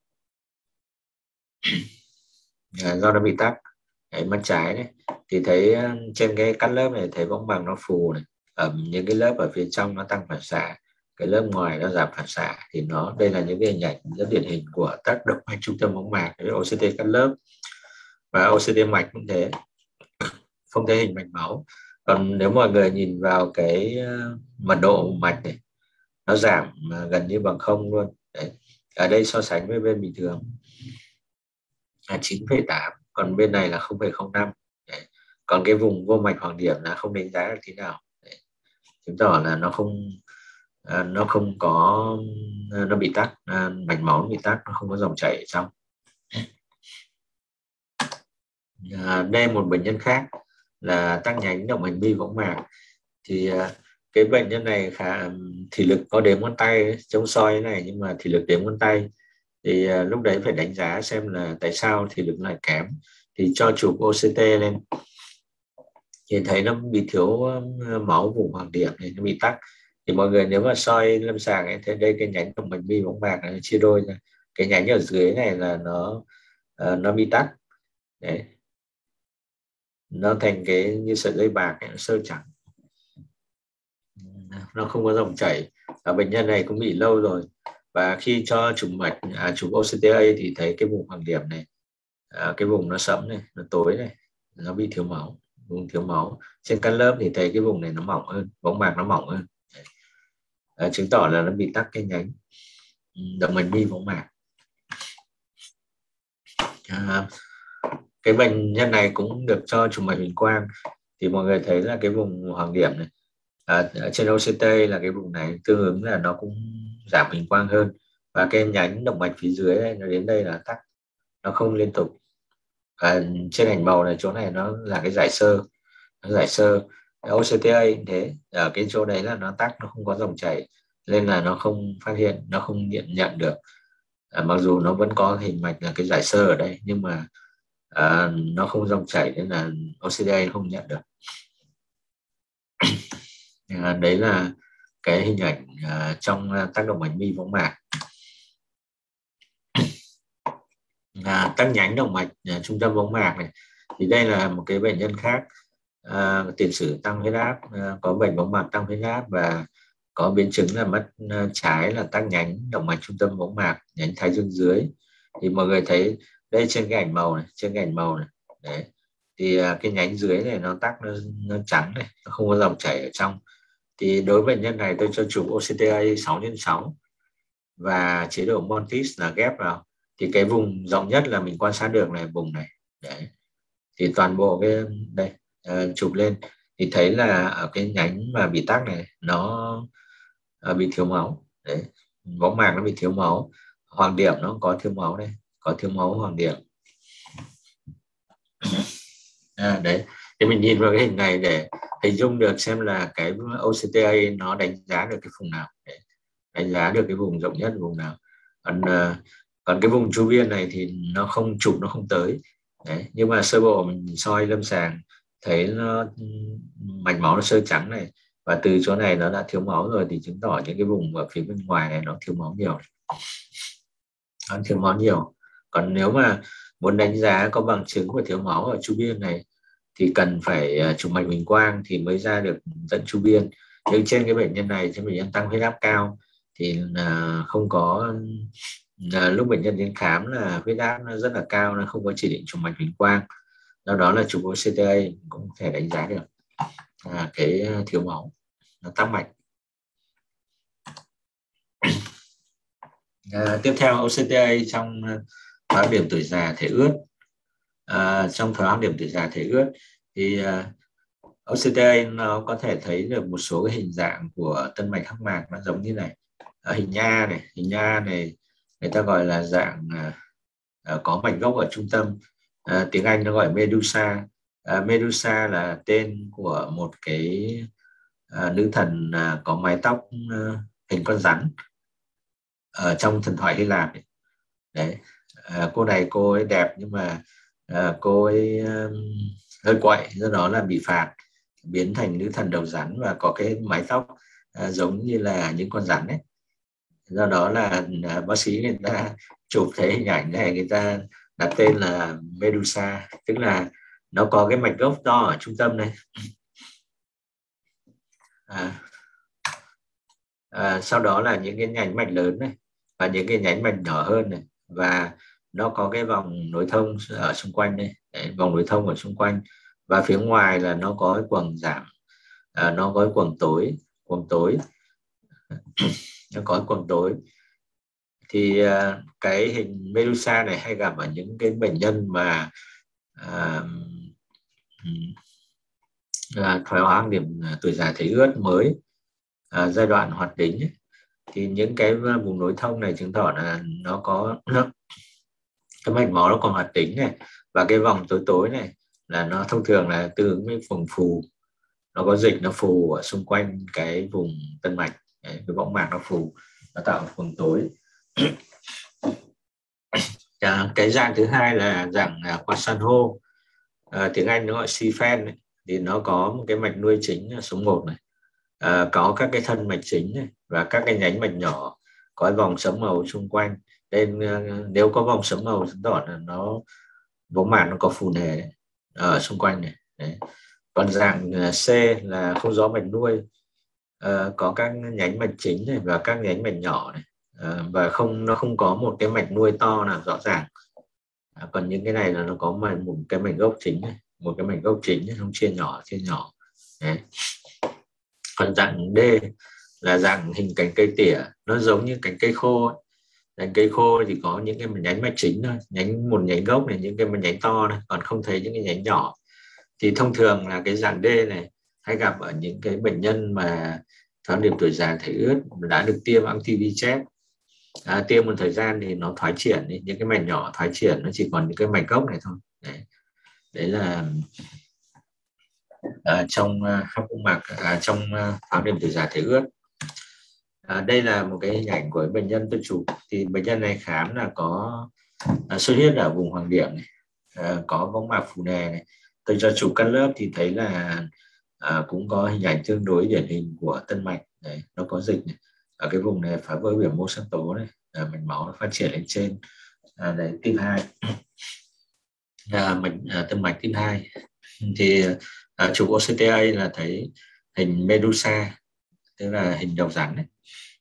do nó bị tắc. Đấy, mắt trái đấy thì thấy trên cái cắt lớp này thấy võng mạc nó phù này, ở những cái lớp ở phía trong nó tăng phản xạ, cái lớp ngoài nó giảm phản xạ. Thì nó đây là những cái hình ảnh rất điển hình của tác động mạch trung tâm võng mạc, o xê tê cắt lớp và o xê tê mạch cũng thế, không thấy hình mạch máu. Còn nếu mọi người nhìn vào cái mật độ mạch này, nó giảm gần như bằng không luôn đấy. Ở đây so sánh với bên bình thường là chín phẩy tám, còn bên này là không phẩy không năm. Đấy. Còn cái vùng vô mạch hoàng điểm là không đánh giá được thế nào. Đấy. Chứng tỏ là nó không nó không có, nó bị tắc, mạch máu bị tắc, nó không có dòng chảy ở trong. À, đây một bệnh nhân khác là tắc nhánh động mạch bi võng mạc. Thì cái bệnh nhân này khá thị lực có đếm ngón tay, chống soi thế này nhưng mà thị lực đếm ngón tay. Thì lúc đấy phải đánh giá xem là tại sao thị lực lại kém, thì cho chụp o xê tê lên thì thấy nó bị thiếu máu vùng hoàng điểm này, nó bị tắc. Thì mọi người nếu mà soi lâm sàng ấy, thấy đây cái nhánh động mạch bi võng mạc nó chia đôi ra, cái nhánh ở dưới này là nó nó bị tắc đấy, nó thành cái như sợi dây bạc ấy, nó sơ chẳng. nó không có dòng chảy. Và bệnh nhân này cũng bị lâu rồi, và khi cho chụp mạch à, chụp o xê tê a thì thấy cái vùng hoàng điểm này, à, cái vùng nó sẫm này, nó tối này, nó bị thiếu máu, vùng thiếu máu. Trên các lớp thì thấy cái vùng này nó mỏng hơn, võng mạc nó mỏng hơn. À, chứng tỏ là nó bị tắc cái nhánh động mạch mi võng mạc. À, cái bệnh nhân này cũng được cho chụp mạch huỳnh quang, thì mọi người thấy là cái vùng hoàng điểm này à, trên o xê tê là cái vùng này tương ứng là nó cũng giảm huỳnh quang hơn, và cái nhánh động mạch phía dưới này, nó đến đây là tắc, nó không liên tục. À, trên ảnh màu này, chỗ này nó là cái giải xơ, nó giải xơ. o xê tê a cũng thế, ở cái chỗ đấy là nó tắc, nó không có dòng chảy, nên là nó không phát hiện, nó không nhận nhận được. À, mặc dù nó vẫn có hình mạch là cái giải xơ ở đây, nhưng mà à, nó không dòng chảy, nên là o xê tê a không nhận được. À, đấy là cái hình ảnh à, trong tác động mạch mi võng mạc. À, tắc nhánh động mạch à, trung tâm võng mạc này, thì đây là một cái bệnh nhân khác, à, tiền sử tăng huyết áp, à, có bệnh võng mạc tăng huyết áp, và có biến chứng là mất à, trái là tắc nhánh động mạch trung tâm võng mạc, nhánh thái dương dưới. Thì mọi người thấy đây trên cái ảnh màu này, trên cái ảnh màu này đấy, thì à, cái nhánh dưới này nó tắc, nó, nó trắng này, nó không có dòng chảy ở trong. Thì đối với bệnh nhân này tôi cho chụp o xê tê a sáu nhân sáu và chế độ Montis là ghép vào, thì cái vùng rộng nhất là mình quan sát được là vùng này đấy. Thì toàn bộ cái đây uh, chụp lên thì thấy là ở cái nhánh mà bị tắc này nó uh, bị thiếu máu đấy, võng mạc nó bị thiếu máu, hoàng điểm nó có thiếu máu đây, có thiếu máu hoàng điểm. À, đấy thì mình nhìn vào cái hình này để hình dung được xem là cái o xê tê a nó đánh giá được cái vùng nào, để đánh giá được cái vùng rộng nhất vùng nào. Còn uh, còn cái vùng chu biên này thì nó không chụp, nó không tới đấy. Nhưng mà sơ bộ mình soi lâm sàng thấy nó mạch máu nó sơ trắng này, và từ chỗ này nó đã thiếu máu rồi, thì chứng tỏ những cái vùng ở phía bên ngoài này nó thiếu máu nhiều, nó thiếu máu nhiều. Còn nếu mà muốn đánh giá có bằng chứng của thiếu máu ở chu biên này thì cần phải chụp mạch huỳnh quang thì mới ra được dẫn chu biên. Nhưng trên cái bệnh nhân này, trên bệnh nhân tăng huyết áp cao thì là không có, là lúc bệnh nhân đến khám là huyết áp nó rất là cao, nó không có chỉ định chụp mạch huỳnh quang, do đó là chụp o xê tê a cũng có thể đánh giá được à, cái thiếu máu, nó tắc mạch. À, tiếp theo o xê tê a trong thoái hóa điểm tuổi già thể ướt. À, trong thoái hóa điểm tuổi già thể ướt thì à, o xê tê a nó có thể thấy được một số cái hình dạng của tân mạch hắc mạc, nó giống như này. Ở hình nha này, hình nha này người ta gọi là dạng à, à, có mạch gốc ở trung tâm, à, tiếng Anh nó gọi Medusa. À, Medusa là tên của một cái à, nữ thần à, có mái tóc à, hình con rắn ở trong thần thoại Hy Lạp ấy. Đấy, à, cô này cô ấy đẹp, nhưng mà à, cô ấy um, hơi quậy, do đó là bị phạt, biến thành nữ thần đầu rắn và có cái mái tóc à, giống như là những con rắn ấy. Do đó là à, bác sĩ người ta chụp thấy hình ảnh này, người ta đặt tên là Medusa, tức là nó có cái mạch gốc to ở trung tâm này. À, à, sau đó là những cái nhánh mạch lớn này và những cái nhánh mạch nhỏ hơn này, và nó có cái vòng nối thông ở xung quanh đây. Đấy, vòng nối thông ở xung quanh, và phía ngoài là nó có cái quầng giảm, à, nó có cái quầng tối, quầng tối nó có cái quầng tối. Thì à, cái hình Medusa này hay gặp ở những cái bệnh nhân mà à, à, thoái hóa điểm tuổi già thể ướt mới, à, giai đoạn hoạt tính ấy. Thì những cái vùng nối thông này chứng tỏ là nó có cái mạch máu nó còn hoạt tính này, và cái vòng tối tối này là nó thông thường là tương ứng với vùng phù, nó có dịch, nó phù ở xung quanh cái vùng tân mạch. Đấy, cái võng mạc nó phù, nó tạo một vùng tối. À, cái dạng thứ hai là dạng à, qua san hô, à, tiếng Anh nó gọi Sifen, thì nó có một cái mạch nuôi chính ở số một này, à, có các cái thân mạch chính này, và các cái nhánh mạch nhỏ có vòng sẫm màu xung quanh. Nên nếu có vòng sẫm màu chứng tỏ là nó võng mạc nó có phù nề ở xung quanh này. Đấy. Còn dạng C là không rõ mạch nuôi, uh, có các nhánh mạch chính này và các nhánh mạch nhỏ này, uh, và không nó không có một cái mạch nuôi to nào rõ ràng. À, còn những cái này là nó có một, một cái mạch gốc chính này, một cái mạch gốc chính không chia nhỏ chia nhỏ. Đấy. Còn dạng D là dạng hình cành cây tỉa, nó giống như cành cây khô ấy. Cành cây khô thì có những cái nhánh mạch chính thôi, nhánh một nhánh gốc này, những cái nhánh to này, còn không thấy những cái nhánh nhỏ. Thì thông thường là cái dạng D này hay gặp ở những cái bệnh nhân mà thoái điểm tuổi già thể ướt đã được tiêm anti-V-Chep. À, tiêm một thời gian thì nó thoái triển đi, những cái mạch nhỏ thoái triển, nó chỉ còn những cái mạch gốc này thôi. Đấy, đấy là à, trong uh, hấp cung mạc à, trong uh, thoái điểm tuổi già thể ướt. À, đây là một cái hình ảnh của bệnh nhân tôi chụp. Thì bệnh nhân này khám là có à, xuất huyết ở vùng hoàng điểm này, à, có võng mạc phù nề này. Tôi cho chụp cắt lớp thì thấy là à, cũng có hình ảnh tương đối điển hình của tân mạch. Đấy, nó có dịch này. Ở cái vùng này phá vỡ biểu mô sắc tố này, à, mạch máu nó phát triển lên trên. À, đấy, tim hai, à, mạch à, tân mạch tim hai. Thì à, chụp o xê tê a là thấy hình medusa, tức là hình đầu rắn này.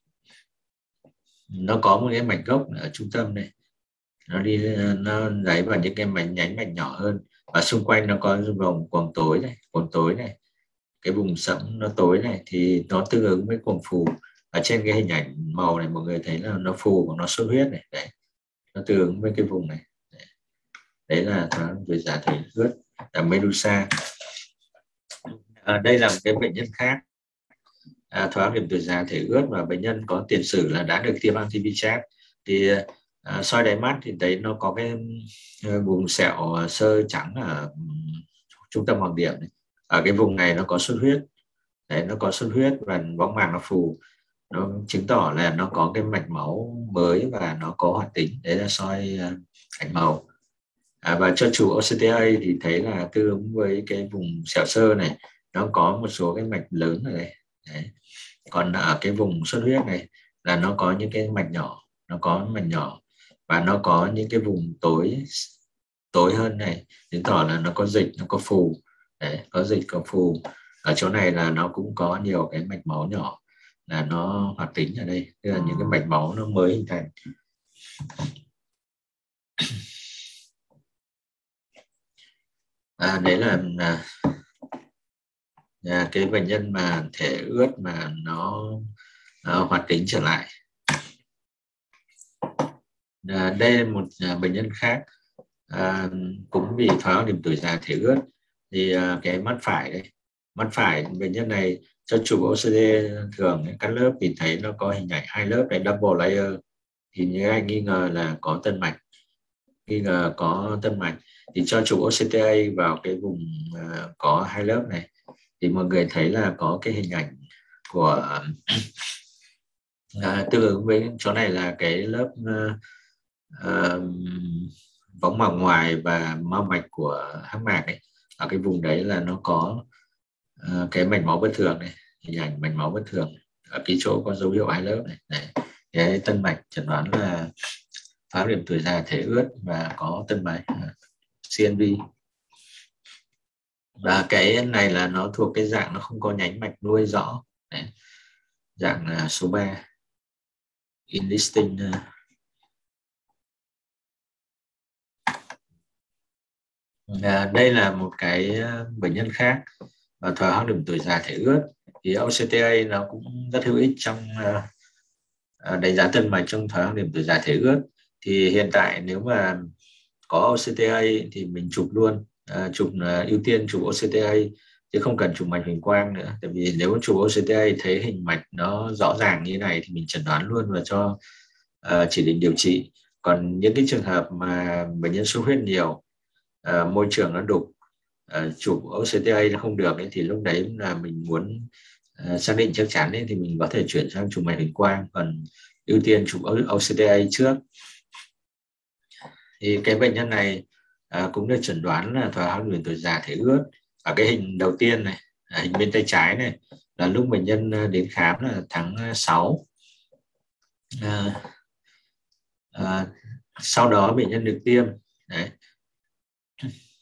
Nó có một cái mạch gốc ở trung tâm này, nó đi nó đáy vào những cái mạch nhánh mạch nhỏ hơn, và xung quanh nó có vòng quầng tối này, quầng tối này, cái vùng sẫm nó tối này thì nó tương ứng với quầng phù. Ở trên cái hình ảnh màu này mọi người thấy là nó phù và nó xuất huyết này, đấy, nó tương ứng với cái vùng này. Đấy, đấy là thoái tuổi già thể ướt là medusa. À, đây là một cái bệnh nhân khác, à, thoái điểm tuổi già thể ướt và bệnh nhân có tiền sử là đã được tiêm anti-V-Chep. Thì à, soi đáy mắt thì thấy nó có cái uh, vùng sẹo uh, xơ trắng ở um, trung tâm hoàng điểm này. Ở cái vùng này nó có xuất huyết, đấy, nó có xuất huyết và võng mạc nó phù, nó chứng tỏ là nó có cái mạch máu mới và nó có hoạt tính. Đấy là soi uh, ảnh màu. À, và cho chụp o xê tê a thì thấy là tương ứng với cái vùng sẹo xơ này, nó có một số cái mạch lớn ở đây. Đấy. Còn ở cái vùng xuất huyết này là nó có những cái mạch nhỏ, nó có mạch nhỏ và nó có những cái vùng tối tối hơn này, chứng tỏ là nó có dịch, nó có phù. Đấy, có dịch có phù. Ở chỗ này là nó cũng có nhiều cái mạch máu nhỏ, là nó hoạt tính ở đây, tức là những cái mạch máu nó mới hình thành. À, đấy là, là là cái bệnh nhân mà thể ướt mà nó uh, hoạt tính trở lại. À, đây là một uh, bệnh nhân khác, uh, cũng bị thoái điểm tuổi già thể ướt. Thì uh, cái mắt phải đây, mắt phải bệnh nhân này cho chụp o xê tê thường cắt lớp thì thấy nó có hình ảnh hai lớp này, double layer. Thì những anh nghi ngờ là có tân mạch, nghi ngờ có tân mạch thì cho chụp o xê tê a vào cái vùng uh, có hai lớp này, thì mọi người thấy là có cái hình ảnh của à, tương ứng với chỗ này là cái lớp uh, uh, võng mạc ngoài và mao mạch của hắc mạc ấy. Ở cái vùng đấy là nó có uh, cái mạch máu bất thường này, hình ảnh mạch máu bất thường ở cái chỗ có dấu hiệu hai lớp này, này. Cái tân mạch chẩn đoán là thoái điểm tuổi già thể ướt và có tân mạch uh, xê en vê. Và cái này là nó thuộc cái dạng nó không có nhánh mạch nuôi rõ. Đấy. Dạng là số ba, indistinct. À, đây là một cái bệnh nhân khác và thoái hóa điểm tuổi già thể ướt. Thì o xê tê a nó cũng rất hữu ích trong uh, đánh giá tân mạch trong thoái hóa điểm tuổi già thể ướt. Thì hiện tại nếu mà có o xê tê a thì mình chụp luôn, uh, chụp uh, ưu tiên chụp o xê tê a chứ không cần chụp mạch huỳnh quang nữa. Tại vì nếu chụp o xê tê a thấy hình mạch nó rõ ràng như thế này thì mình chẩn đoán luôn và cho uh, chỉ định điều trị. Còn những cái trường hợp mà bệnh nhân xuất huyết nhiều, uh, môi trường nó đục, uh, chụp o xê tê a nó không được ấy, thì lúc đấy là mình muốn uh, xác định chắc chắn ấy, thì mình có thể chuyển sang chụp mạch huỳnh quang, còn ưu tiên chụp o xê tê a trước. Thì cái bệnh nhân này uh, cũng được chẩn đoán là thoái hóa điểm tuổi già thể ướt. Ở cái hình đầu tiên này, à, hình bên tay trái này là lúc bệnh nhân đến khám là tháng sáu. À, à, sau đó bệnh nhân được tiêm. Đấy.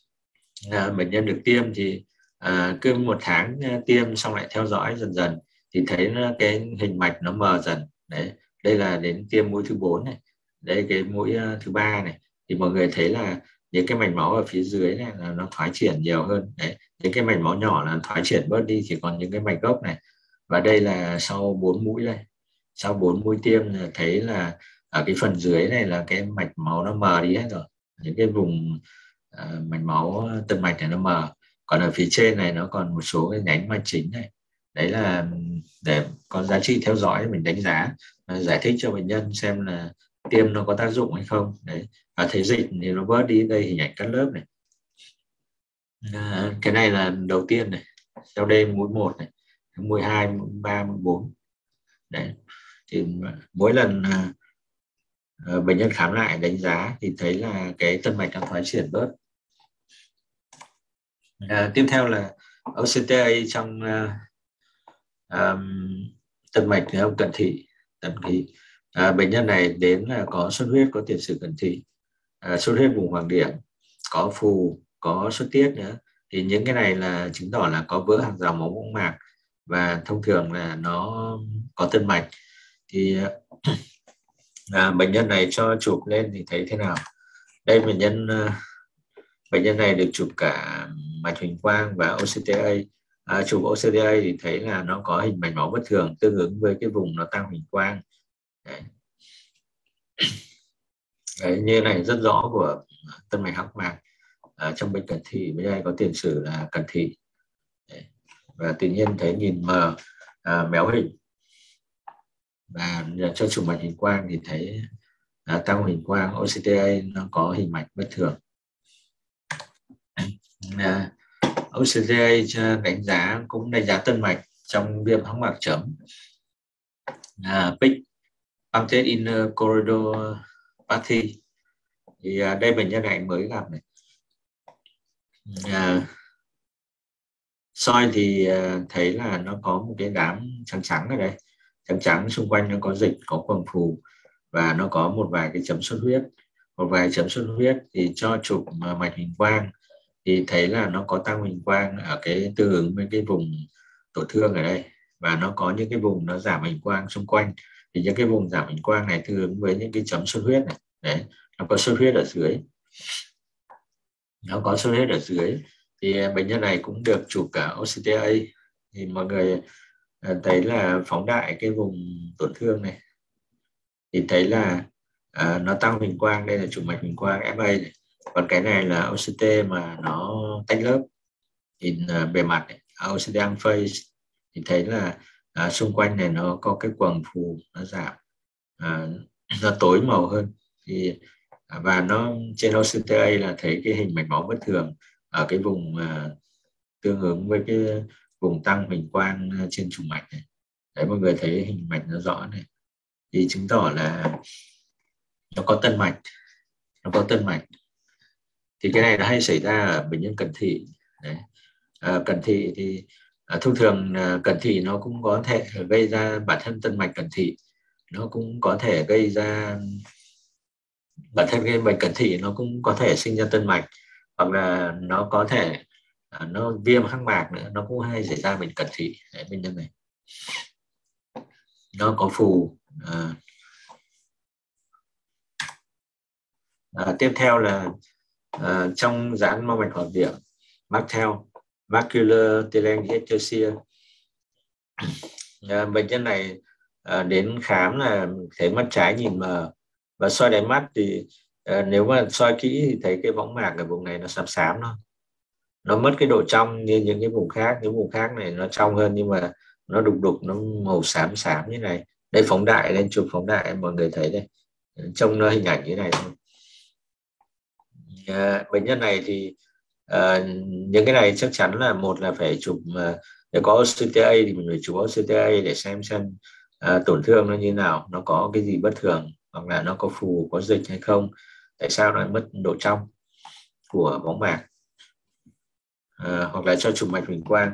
À, bệnh nhân được tiêm thì à, cứ một tháng tiêm xong lại theo dõi dần dần thì thấy nó, cái hình mạch nó mờ dần. Đấy, đây là đến tiêm mũi thứ bốn này, đây cái mũi thứ ba này, thì mọi người thấy là những cái mạch máu ở phía dưới này là nó thoái triển nhiều hơn. Đấy, những cái mạch máu nhỏ là thoái triển bớt đi, chỉ còn những cái mạch gốc này. Và đây là sau bốn mũi đây, sau bốn mũi tiêm là thấy là ở cái phần dưới này là cái mạch máu nó mờ đi hết rồi, những cái vùng uh, mạch máu tân mạch này nó mờ, còn ở phía trên này nó còn một số cái nhánh mạch chính này. Đấy là để có giá trị theo dõi, mình đánh giá, giải thích cho bệnh nhân xem là tiêm nó có tác dụng hay không. Đấy, và thấy dịch thì nó bớt đi. Đây hình ảnh cắt lớp này. À, cái này là đầu tiên này, sau đây mũi một này, mũi hai, mũi ba, mũi bốn. Đấy, thì mỗi lần uh, bệnh nhân khám lại đánh giá thì thấy là cái tân mạch nó thoái triển bớt. À, tiếp theo là o xê tê a trong uh, um, tân mạch cận thị. Cận thị à, bệnh nhân này đến là có xuất huyết, có tiền sử cận thị, à, xuất huyết vùng hoàng điểm, có phù, có xuất tiết nữa. Thì những cái này là chứng tỏ là có vỡ hàng rào máu võng mạc, và thông thường là nó có tân mạch. Thì à, bệnh nhân này cho chụp lên thì thấy thế nào? Đây bệnh nhân bệnh nhân này được chụp cả mạch huỳnh quang và o xê tê a. À, chụp o xê tê a thì thấy là nó có hình mạch máu bất thường tương ứng với cái vùng nó tăng huỳnh quang. Đấy. Đấy, như này rất rõ của tân mạch hắc mạc à, trong bệnh cận thị. Bên đây có tiền sử là cận thị. Đấy. Và tự nhiên thấy nhìn mờ, à, méo hình, và cho chụp mạch huỳnh quang thì thấy à, tăng huỳnh quang, o xê tê a nó có hình mạch bất thường. À, o xê tê a đánh giá cũng đánh giá tân mạch trong viêm hõm mạc chấm. À, pê i xê, punctate inner corridopathy. Thì à, đây bệnh nhân này mới gặp này. À, soi thì à, thấy là nó có một cái đám trắng trắng ở đây, trắng trắng xung quanh nó có dịch, có quầng phù, và nó có một vài cái chấm xuất huyết, một vài chấm xuất huyết. Thì cho chụp mạch huỳnh quang thì thấy là nó có tăng huỳnh quang ở cái tương ứng với cái vùng tổn thương ở đây, và nó có những cái vùng nó giảm huỳnh quang xung quanh. Thì những cái vùng giảm huỳnh quang này tương ứng với những cái chấm xuất huyết này. Đấy, nó có xuất huyết ở dưới, nó có xuất huyết ở dưới. Thì bệnh nhân này cũng được chụp cả o xê tê a. Thì mọi người thấy là phóng đại cái vùng tổn thương này thì thấy là à, nó tăng huỳnh quang. Đây là chụp mạch huỳnh quang ép a này. Còn cái này là o xê tê mà nó tách lớp, nhìn uh, bề mặt này, o xê tê face, thì thấy là uh, xung quanh này nó có cái quầng phù nó giảm, uh, nó tối màu hơn. Thì uh, và nó trên o xê tê a là thấy cái hình mạch máu bất thường ở cái vùng uh, tương ứng với cái vùng tăng huỳnh quang trên trùng mạch này. Đấy, mọi người thấy hình mạch nó rõ này, thì chứng tỏ là nó có tân mạch, nó có tân mạch. Thì cái này nó hay xảy ra ở bệnh nhân cận thị. Đấy. À, cận thị thì à, thông thường à, cận thị nó cũng có thể gây ra bản thân tân mạch cận thị, nó cũng có thể gây ra bản thân cái bệnh cận thị nó cũng có thể sinh ra tân mạch, hoặc là nó có thể à, nó viêm hắc mạc nữa, nó cũng hay xảy ra bệnh cận thị. Đấy, bệnh nhân này nó có phù. À, à, tiếp theo là à, trong giãn mau mạch hoạt điểm McTell, macular telangiectasia. À, bệnh nhân này à, đến khám là thấy mắt trái nhìn mờ, và soi đáy mắt thì à, nếu mà soi kỹ thì thấy cái võng mạc ở vùng này nó xám xám, nó nó mất cái độ trong như những cái vùng khác. Những vùng khác này nó trong hơn, nhưng mà nó đục đục, nó màu xám xám như này. Đây phóng đại lên, chụp phóng đại mọi người thấy đây, trông nó hình ảnh như này thôi. À, bệnh nhân này thì à, những cái này chắc chắn là một là phải chụp, để có o xê tê a thì mình phải chụp o xê tê a để xem xem à, tổn thương nó như nào, nó có cái gì bất thường, hoặc là nó có phù, có dịch hay không, tại sao nó mất độ trong của võng mạc, à, hoặc là cho chụp mạch huỳnh quang.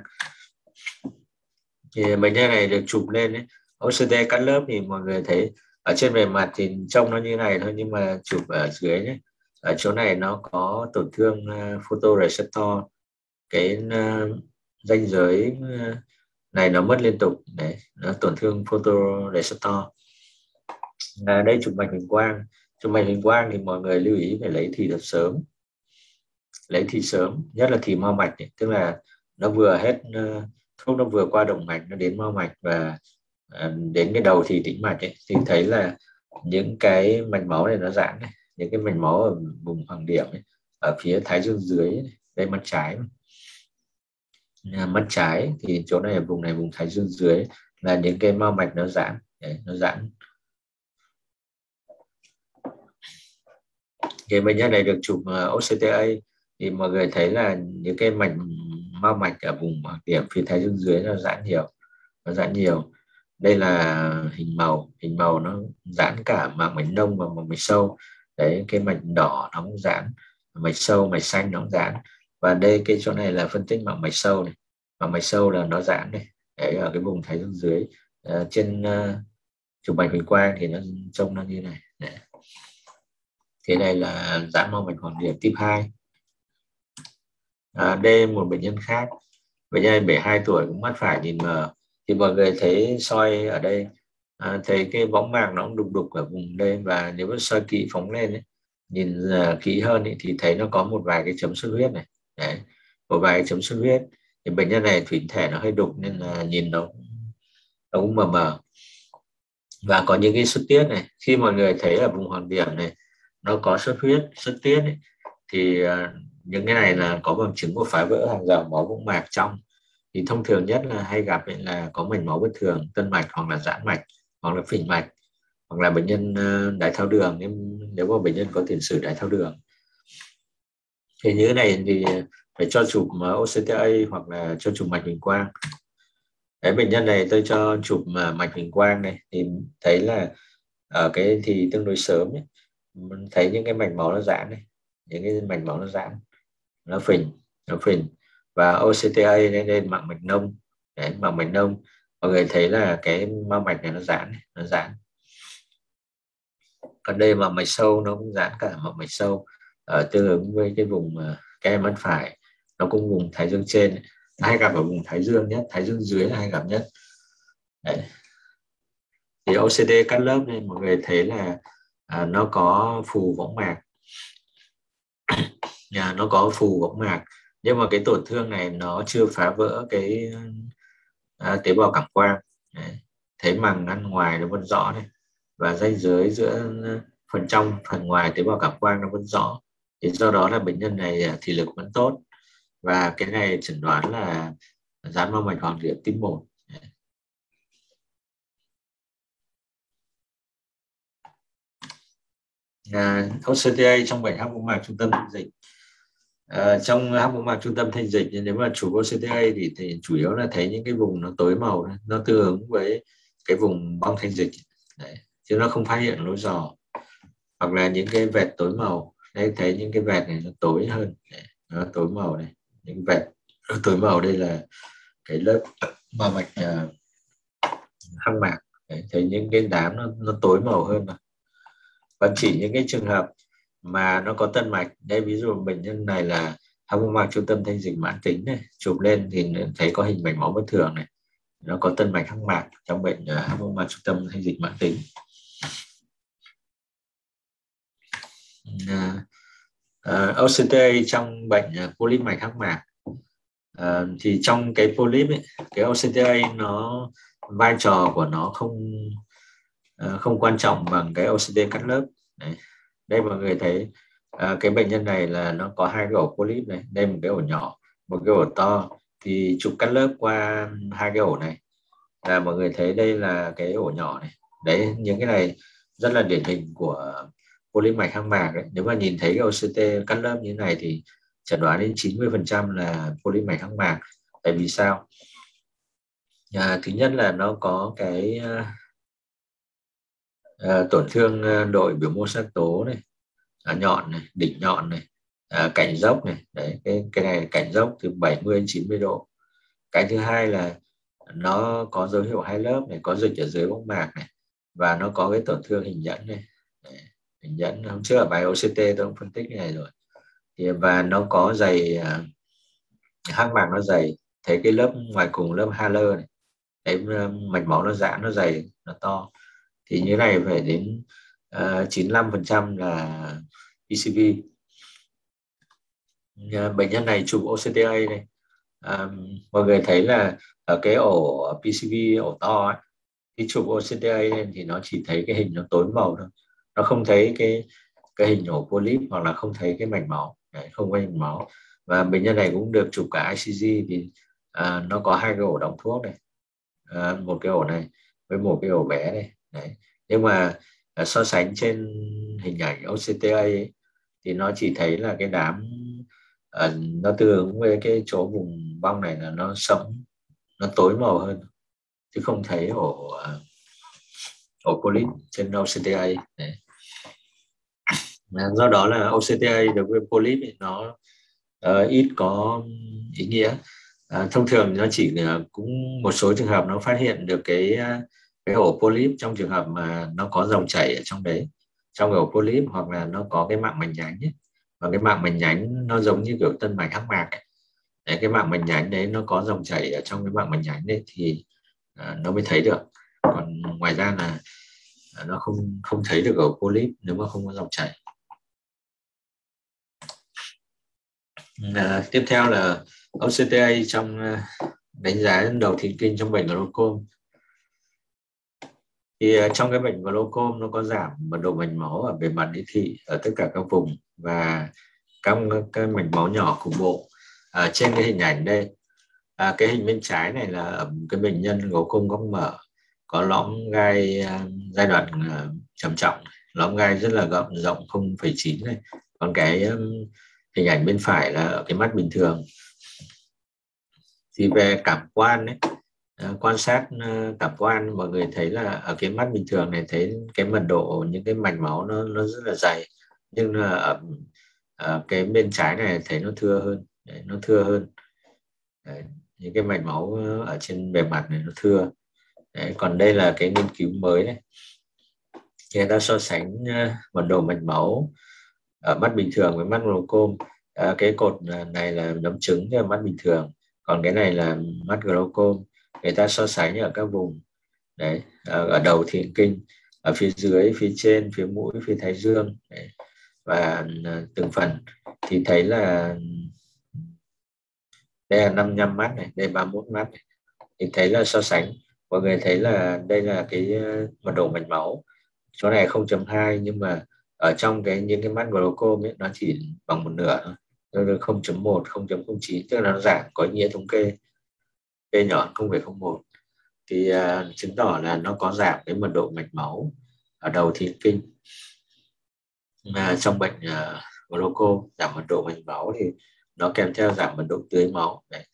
Thì bệnh nhân này được chụp lên ấy, o xê tê cắt lớp thì mọi người thấy ở trên bề mặt thì trông nó như này thôi, nhưng mà chụp ở dưới ấy, ở chỗ này nó có tổn thương uh, photoreceptor, cái uh, ranh giới uh, này nó mất liên tục đấy, nó tổn thương photoreceptor. À, đây chụp mạch huỳnh quang. Chụp mạch huỳnh quang thì mọi người lưu ý phải lấy thì thật sớm, lấy thì sớm, nhất là thì mau mạch ấy. Tức là nó vừa hết uh, thuốc, nó vừa qua động mạch, nó đến mau mạch và uh, đến cái đầu thì tĩnh mạch ấy, thì thấy là những cái mạch máu này nó giãn này, những cái mạch máu ở vùng hoàng điểm ấy, ở phía thái dương dưới ấy, đây mắt trái, mắt trái thì chỗ này, vùng này vùng thái dương dưới là những cái mau mạch nó giãn đấy, nó giãn. Cái bệnh nhân này được chụp o xê tê a thì mọi người thấy là những cái mạch mau mạch ở vùng hoàng điểm phía thái dương dưới nó giãn nhiều, nó giãn nhiều. Đây là hình màu, hình màu nó giãn cả màng mạch nông và màng mạch sâu đấy, cái mạch đỏ nó cũng giãn, mạch sâu mạch xanh nó cũng giãn. Và đây cái chỗ này là phân tích màng mạch sâu này, màng mạch sâu là nó giãn này đấy, ở cái vùng thái dương dưới. À, trên uh, chụp mạch huỳnh quang thì nó trông nó như này đấy. Thế này là giãn mau mạch hoàng điểm type hai. À, đây một bệnh nhân khác, bệnh nhân bảy mươi hai tuổi cũng mắt phải nhìn mờ, thì mọi người thấy soi ở đây, à, thấy cái võng mạc nó cũng đục đục ở vùng đây, và nếu mà soi kỹ phóng lên ấy, nhìn uh, kỹ hơn ấy, thì thấy nó có một vài cái chấm xuất huyết này đấy, một vài cái chấm xuất huyết. Thì bệnh nhân này thủy thể nó hơi đục nên là nhìn nó, nó cũng mờ mờ, và có những cái xuất tiết này. Khi mọi người thấy ở vùng hoàng điểm này nó có xuất huyết, xuất tiết ấy, thì uh, những cái này là có bằng chứng của phá vỡ hàng rào máu võng mạc trong. Thì thông thường nhất là hay gặp là có mạch máu bất thường, tân mạch hoặc là giãn mạch hoặc là phình mạch, hoặc là bệnh nhân uh, đái tháo đường, nếu, nếu mà bệnh nhân có tiền sử đái tháo đường. Thì như thế này thì phải cho chụp o xê tê a hoặc là cho chụp mạch huỳnh quang. Đấy, bệnh nhân này tôi cho chụp mạch huỳnh quang này thì thấy là ở cái thì tương đối sớm ấy, thấy những cái mạch máu nó giãn này, những cái mạch máu nó giãn, nó phình, nó phình. Và o xê tê a lên lên màng mạch nông, đấy, màng mạch nông mọi người thấy là cái mao mạch này nó giãn này, nó giãn. Còn đây mà mạch sâu nó cũng giãn cả mạch mạch sâu, ở tương ứng với cái vùng cái mắt phải, nó cũng vùng thái dương trên, hay gặp ở vùng thái dương nhất, thái dương dưới là hay gặp nhất. Đấy. Thì o xê tê cắt lớp nên mọi người thấy là à, nó có phù võng mạc, à, nó có phù võng mạc, nhưng mà cái tổn thương này nó chưa phá vỡ cái à, tế bào cảm quang. Đấy. Thấy màng ngăn ngoài nó vẫn rõ này, và ranh giới giữa phần trong phần ngoài tế bào cảm quang nó vẫn rõ. Thì do đó là bệnh nhân này thị lực vẫn tốt, và cái này chẩn đoán là giãn mau mạch hoàng điểm type một. À, o xê tê a trong bệnh hắc võng mạc trung tâm thanh dịch. À, trong hắc võng mạc trung tâm thanh dịch, nếu mà chụp o xê tê a thì, thì chủ yếu là thấy những cái vùng nó tối màu, nó tương ứng với cái vùng bong thanh dịch. Đấy. Chứ nó không phát hiện lối giò, hoặc là những cái vệt tối màu. Đây thấy những cái vệt này nó tối hơn. Đấy. Nó tối màu này, những vệt tối màu đây là cái lớp mao mạch uh, hắc mạc. Đấy. Thấy những cái đám nó, nó tối màu hơn mà. Và chỉ những cái trường hợp mà nó có tân mạch, đây ví dụ bệnh nhân này là hắc võng mạc trung tâm thanh dịch mãn tính này, chụp lên thì thấy có hình mạch máu bất thường này, nó có tân mạch hắc mạc trong bệnh uh, hắc võng mạc trung tâm thanh dịch mãn tính. Uh, uh, o xê tê a trong bệnh uh, polyp mạch hắc mạc, uh, thì trong cái polyp ấy, cái o xê tê a nó vai trò của nó không uh, không quan trọng bằng cái o xê tê cắt lớp. Đấy. Đây mọi người thấy uh, cái bệnh nhân này là nó có hai cái ổ polyp này, đây một cái ổ nhỏ, một cái ổ to, thì chụp cắt lớp qua hai cái ổ này là mọi người thấy đây là cái ổ nhỏ này. Đấy, những cái này rất là điển hình của polyp mạch hắc mạc ấy. Nếu mà nhìn thấy cái o xê tê cắt lớp như thế này thì chẩn đoán đến chín mươi phần trăm là polyp mạch hắc mạc. Tại vì sao? À, thứ nhất là nó có cái à, tổn thương đội biểu mô sắc tố này, à, nhọn này, đỉnh nhọn này, à, cạnh dốc này. Đấy, cái cái này cạnh dốc từ bảy mươi đến chín mươi độ. Cái thứ hai là nó có dấu hiệu hai lớp này, có dịch ở dưới võng mạc này, và nó có cái tổn thương hình nhẫn này. Đấy, hình nhẫn hôm trước ở bài o xê tê tôi cũng phân tích cái này rồi. Thì và nó có dày uh, hắc mạc nó dày, thấy cái lớp ngoài cùng lớp Haller này, cái mạch máu nó giãn, nó dày, nó to, thì như này phải đến uh, chín mươi lăm phần trăm là pê xê vê. Uh, bệnh nhân này chụp ô xê tê a này, uh, mọi người thấy là ở cái ổ pê xê vê, ổ to ấy, khi chụp ô xê tê a lên thì nó chỉ thấy cái hình nó tối màu thôi, nó không thấy cái cái hình ổ polyp, hoặc là không thấy cái mạch máu. Đấy, không có mạch máu. Và bệnh nhân này cũng được chụp cả i xê giê thì à, nó có hai cái ổ đọng thuốc này, à, một cái ổ này với một cái ổ bé này. Đấy, nhưng mà à, so sánh trên hình ảnh ô xê tê a ấy, thì nó chỉ thấy là cái đám à, nó tương ứng với cái chỗ vùng bong này là nó sẫm, nó tối màu hơn, chứ không thấy ổ ổ polyp trên ô xê tê a. Đấy. Do đó là ô xê tê a đối với polyp thì nó uh, ít có ý nghĩa. Uh, thông thường nó chỉ uh, cũng một số trường hợp nó phát hiện được cái uh, cái ổ polyp trong trường hợp mà nó có dòng chảy ở trong đấy, trong cái ổ polyp, hoặc là nó có cái mạng mạch nhánh ấy. Và cái mạng mạch nhánh nó giống như kiểu tân mạch hắc mạc ấy. Đấy, cái mạng mạch nhánh đấy nó có dòng chảy ở trong cái mạng mạch nhánh đấy thì uh, nó mới thấy được. Còn ngoài ra là uh, nó không không thấy được ổ polyp nếu mà không có dòng chảy. À, tiếp theo là ô xê tê a trong đánh giá đầu thần kinh trong bệnh glaucom. Thì trong cái bệnh glaucom nó có giảm mật độ mạch máu ở bề mặt đế thị ở tất cả các vùng và các, các mạch máu nhỏ cục bộ. À, trên cái hình ảnh đây, à, cái hình bên trái này là ở cái bệnh nhân glaucom góc mở có lõm gai uh, giai đoạn uh, trầm trọng, lõm gai rất là rộng, rộng không phẩy chín này. Còn cái um, hình ảnh bên phải là ở cái mắt bình thường. Thì về cảm quan ấy, quan sát cảm quan, mọi người thấy là ở cái mắt bình thường này thấy cái mật độ những cái mạch máu nó nó rất là dày, nhưng là ở, ở cái bên trái này thấy nó thưa hơn. Đấy, nó thưa hơn. Đấy, những cái mạch máu ở trên bề mặt này nó thưa. Đấy, còn đây là cái nghiên cứu mới này, người ta so sánh mật độ mạch máu ở mắt bình thường với mắt glaucom. À, cái cột này là nấm trứng, cái mắt bình thường, còn cái này là mắt glaucom. Người ta so sánh ở các vùng đấy, ở đầu thần kinh, ở phía dưới, phía trên, phía mũi, phía thái dương đấy. Và từng phần thì thấy là đây là năm mươi lăm mắt này, đây ba mươi mốt mắt này. Thì thấy là so sánh, mọi người thấy là đây là cái mật độ mạch máu chỗ này không chấm hai, nhưng mà ở trong cái những cái mắt glaucom ấy nó chỉ bằng một nửa thôi, không chấm một, không chấm không chín, tức là nó giảm, có ý nghĩa thống kê, p nhỏ không phẩy không một, thì uh, chứng tỏ là nó có giảm cái mật độ mạch máu ở đầu thần kinh. Mà trong bệnh uh, glaucom giảm mật độ mạch máu thì nó kèm theo giảm mật độ tưới máu. Đấy.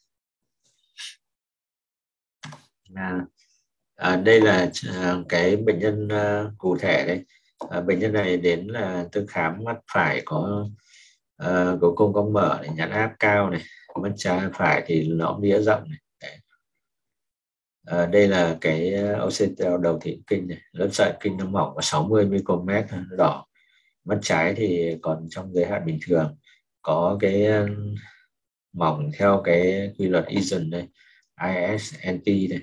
À, à, đây là uh, cái bệnh nhân uh, cụ thể đây. À, bệnh nhân này đến là tôi khám mắt phải có uh, glaucom cong mở này, nhãn áp cao này, mắt trái phải thì lõm đĩa rộng này. À, đây là cái ô xê tê a đầu thần kinh này, lớp sợi kinh nó mỏng có sáu mươi micromet, nó đỏ. Mắt trái thì còn trong giới hạn bình thường, có cái mỏng theo cái quy luật Eason đây, i ét en tê đây.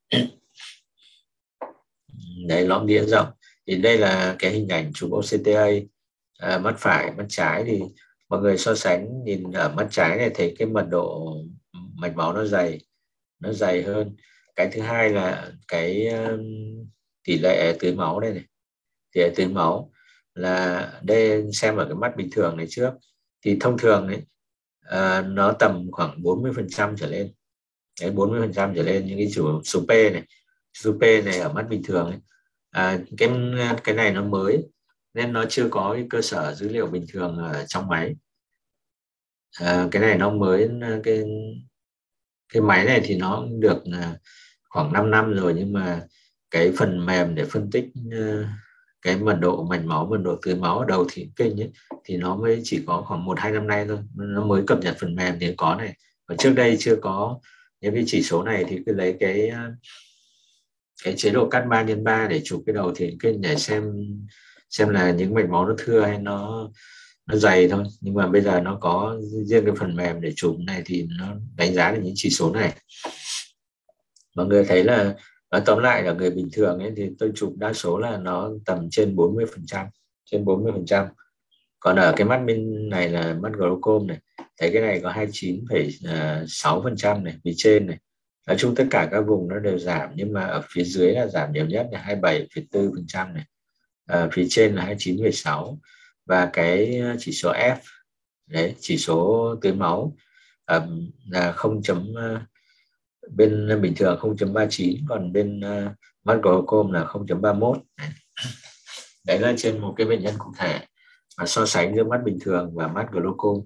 Đấy, lõm đĩa rộng. Thì đây là cái hình ảnh chụp ô xê tê a à, mắt phải, mắt trái thì mọi người so sánh, nhìn ở mắt trái này thấy cái mật độ mạch máu nó dày, nó dày hơn. Cái thứ hai là cái um, tỷ lệ tưới máu đây này, tỷ lệ tưới máu là đây, xem ở cái mắt bình thường này trước thì thông thường ấy, uh, nó tầm khoảng bốn mươi phần trăm trở lên. Đấy, bốn mươi phần trăm trở lên những cái chủ số P này, số P này ở mắt bình thường ấy. À, cái cái này nó mới nên nó chưa có cái cơ sở dữ liệu bình thường ở trong máy. À, cái này nó mới, cái cái máy này thì nó được khoảng năm năm rồi, nhưng mà cái phần mềm để phân tích cái mật độ mạch máu, mật độ tưới máu ở đầu thần kinh ấy, thì nó mới chỉ có khoảng một hai năm nay thôi, nó mới cập nhật phần mềm thì có này. Và trước đây chưa có những cái chỉ số này thì cứ lấy cái cái chế độ cắt ba nhân ba để chụp cái đầu thần kinh để xem xem là những mạch máu nó thưa hay nó nó dày thôi. Nhưng mà bây giờ nó có riêng cái phần mềm để chụp này thì nó đánh giá được những chỉ số này. Mọi người thấy là nói tóm lại là người bình thường ấy, thì tôi chụp đa số là nó tầm trên bốn mươi phần trăm, trên bốn mươi phần trăm. Còn ở cái mắt bên này là mắt glaucom này, thấy cái này có hai mươi chín phẩy sáu phần trăm này, phía trên này. Nói chung tất cả các vùng nó đều giảm, nhưng mà ở phía dưới là giảm nhiều nhất là hai mươi bảy phẩy bốn phần trăm này, à, phía trên là hai mươi chín phẩy sáu. Và cái chỉ số F đấy, chỉ số tưới máu à, là không chấm bên bình thường không chấm ba mươi chín, còn bên uh, mắt glaucom là không chấm ba mươi mốt. Đấy là trên một cái bệnh nhân cụ thể và so sánh giữa mắt bình thường và mắt glaucom.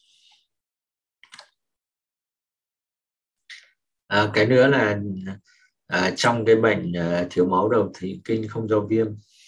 À, cái nữa là à, trong cái bệnh à, thiếu máu đầu thủy kinh không do viêm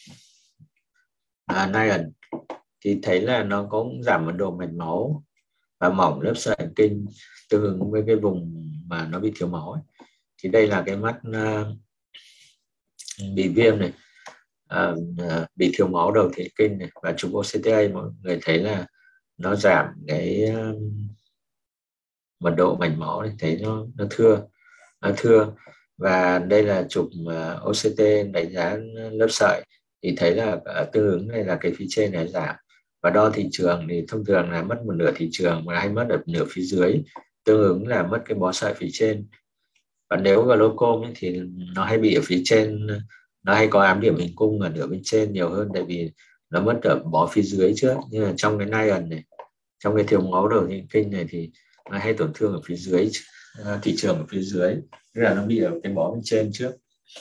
à, Naegeli thì thấy là nó cũng giảm mật độ mạch máu và mỏng lớp sợi thần kinh tương ứng với cái vùng mà nó bị thiếu máu ấy. Thì đây là cái mắt uh, bị viêm này, uh, uh, bị thiếu máu đầu thủy kinh này, và chụp o xê tê a mọi người thấy là nó giảm cái uh, mật độ mạch máu này, thấy nó nó thưa nó thưa và đây là chụp uh, o xê tê đánh giá lớp sợi thì thấy là uh, tương ứng này là cái phía trên này giảm. Và đo thị trường thì thông thường là mất một nửa thị trường mà hay mất ở nửa phía dưới, tương ứng là mất cái bó sợi phía trên. Và nếu glaucom ấy, thì nó hay bị ở phía trên, nó hay có ám điểm hình cung ở nửa bên trên nhiều hơn, tại vì nó mất ở bó phía dưới trước. Nhưng mà trong cái Naegeli này, trong cái thiếu máu đầu thần kinh này thì nó hay tổn thương ở phía dưới, thị trường ở phía dưới, tức là nó bị ở cái bó bên trên trước.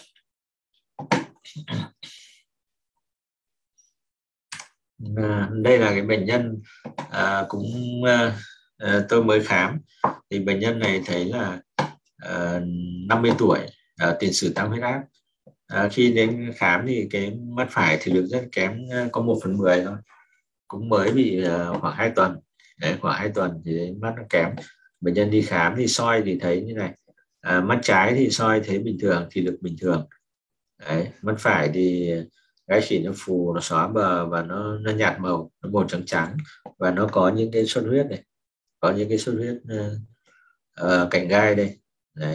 À, đây là cái bệnh nhân à, cũng à, tôi mới khám. Thì bệnh nhân này thấy là à, năm mươi tuổi, à, tiền sử tăng huyết áp. À, khi đến khám thì cái mắt phải thì được rất kém, có một phần mười thôi, cũng mới bị uh, khoảng hai tuần. Đấy, khoảng hai tuần thì mắt nó kém. Bệnh nhân đi khám thì soi thì thấy như này, à, mắt trái thì soi thấy bình thường, thì được bình thường. Đấy, mắt phải thì gáy chỉ nó phù, nó xóa bờ và nó, nó nhạt màu, nó màu trắng trắng, và nó có những cái xuất huyết này, có những cái xuất huyết uh, uh, cạnh gai đây. Đấy.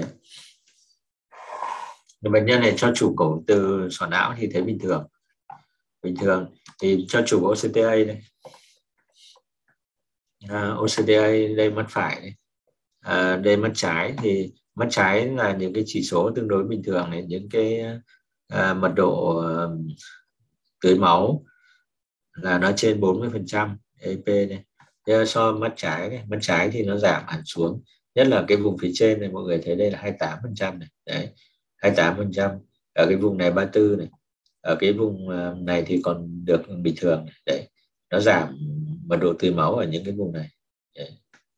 Bệnh nhân này cho chụp cổ từ sọ não thì thấy bình thường, bình thường thì cho chụp o xê tê a đây, à, o xê tê a đây mắt phải đây. À, đây mắt trái thì mắt trái là những cái chỉ số tương đối bình thường này, những cái à, mật độ à, tưới máu là nó trên bốn mươi phần trăm e pê này. Thế so mắt trái này, mắt trái thì nó giảm hẳn xuống, nhất là cái vùng phía trên này, mọi người thấy đây là hai mươi tám phần trăm này, đấy, hai mươi tám phần trăm. Ở cái vùng này ba mươi tư này, ở cái vùng này thì còn được bình thường này. Đấy, nó giảm mật độ tưới máu ở những cái vùng này. Đấy.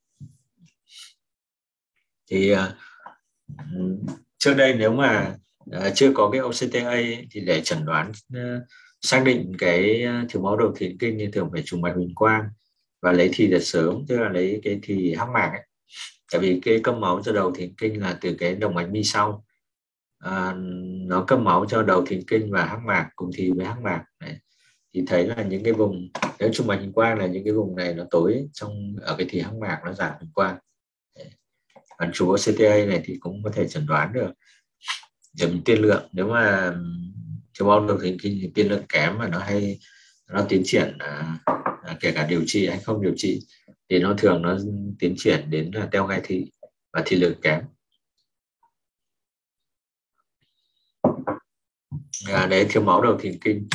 Thì uh, trước đây nếu mà uh, chưa có cái o xê tê a ấy, thì để chẩn đoán uh, xác định cái thiếu máu đầu thủy kinh thì thường phải trùng mạch huỳnh quang và lấy thì đợt sớm, tức là lấy cái thì hắc mạc ấy. Tại vì cái cấp máu cho đầu thủy kinh là từ cái động mạch mi sau, à, nó cấp máu cho đầu thủy kinh và hắc mạc cùng thì với hắc mạc. Đấy. Thì thấy là những cái vùng, nếu trùng mạch huỳnh quang là những cái vùng này nó tối, trong ở cái thì hắc mạc nó giảm huỳnh quang. Còn chụp o xê tê a này thì cũng có thể chẩn đoán được điểm tiên lượng. Nếu mà thiếu máu đầu thủy kinh thì tiên lượng kém mà nó hay nó tiến triển à, à, kể cả điều trị hay không điều trị thì nó thường nó tiến triển đến là teo gai thị và thị lực kém. À, đấy, thiếu máu đầu thủy kinh.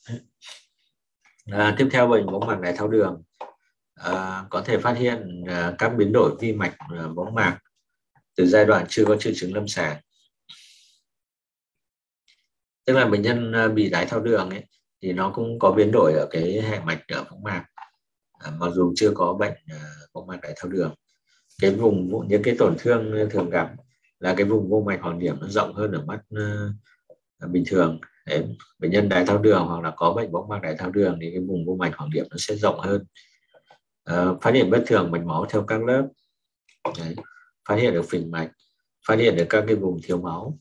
À, tiếp theo bệnh võng mạc đái tháo đường, à, có thể phát hiện à, các biến đổi vi mạch à, võng mạc từ giai đoạn chưa có triệu chứng lâm sàng. Tức là bệnh nhân bị đái tháo đường ấy, thì nó cũng có biến đổi ở cái hệ mạch ở võng mạc, à, mặc dù chưa có bệnh à, võng mạc đái tháo đường. Cái vùng, những cái tổn thương thường gặp là cái vùng vô mạch hoàng điểm nó rộng hơn ở mắt uh, bình thường. Đấy, bệnh nhân đái tháo đường hoặc là có bệnh võng mạc đái tháo đường thì cái vùng vô mạch hoàng điểm nó sẽ rộng hơn. Uh, phát hiện bất thường mạch máu theo các lớp. Đấy, phát hiện được phình mạch, phát hiện được các cái vùng thiếu máu.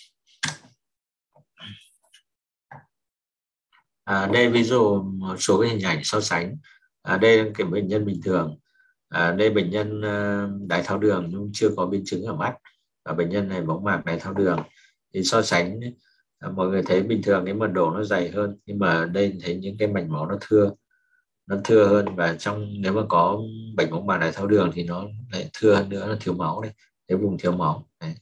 À, đây ví dụ một số cái hình ảnh so sánh. À, đây là cái bệnh nhân bình thường. À, đây bệnh nhân uh, đái tháo đường nhưng chưa có biến chứng ở mắt. và bệnh nhân này võng mạc đái tháo đường. Thì so sánh à, mọi người thấy bình thường cái mật độ nó dày hơn, nhưng mà ở đây thấy những cái mạch máu nó thưa nó thưa hơn, và trong nếu mà có bệnh võng mạc đái tháo đường thì nó lại thưa hơn nữa là thiếu máu đấy, cái vùng thiếu máu đấy.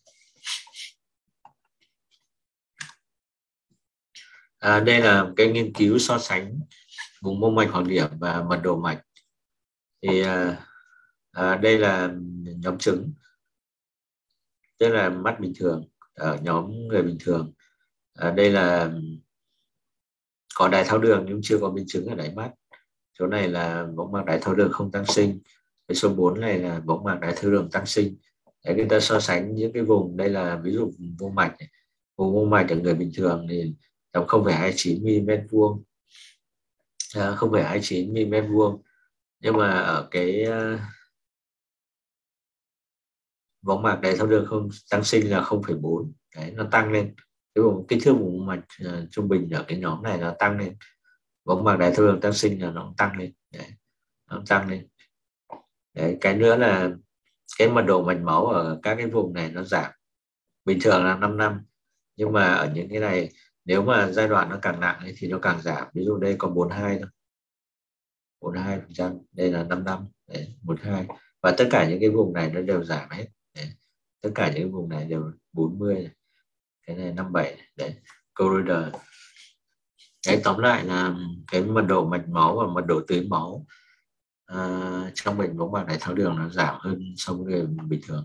À, đây là cái nghiên cứu so sánh vùng mô mạch hoặc điểm và mật độ mạch. Thì à, à, đây là nhóm trứng, tức là mắt bình thường ở nhóm người bình thường. À, đây là có đái tháo đường nhưng chưa có biến chứng ở đáy mắt. Chỗ này là võng mạc đái tháo đường không tăng sinh. Cái số bốn này là võng mạc đái tháo đường tăng sinh. Đấy, người ta so sánh những cái vùng, đây là ví dụ vùng vô mạch này. Vùng vô mạch ở người bình thường thì tầm không phẩy hai chín mi-li-mét vuông, à, không phẩy hai chín mi-li-mét vuông, nhưng mà ở cái uh, võng mạc đái tháo đường không tăng sinh là không phẩy bốn. Đấy, nó tăng lên. Cái vùng kích thước vùng mạch uh, trung bình ở cái nhóm này nó tăng lên. Võng mạc đái tháo đường tăng sinh là nó tăng lên. Đấy, nó tăng lên. Đấy, cái nữa là cái mật độ mạch máu ở các cái vùng này nó giảm. Bình thường là năm năm, nhưng mà ở những cái này nếu mà giai đoạn nó càng nặng ấy, thì nó càng giảm. Ví dụ đây còn bốn mươi hai thôi, bốn mươi hai phần trăm, đây là năm năm, đấy, bốn mươi hai, và tất cả những cái vùng này nó đều giảm hết. Đấy, tất cả những cái vùng này đều bốn mươi này. Cái này năm mươi bảy này. Đấy, corridor. Đấy, tóm lại là cái mật độ mạch máu và mật độ tưới máu à, trong bệnh võng mạc đái tháo đường nó giảm hơn so với người bình thường.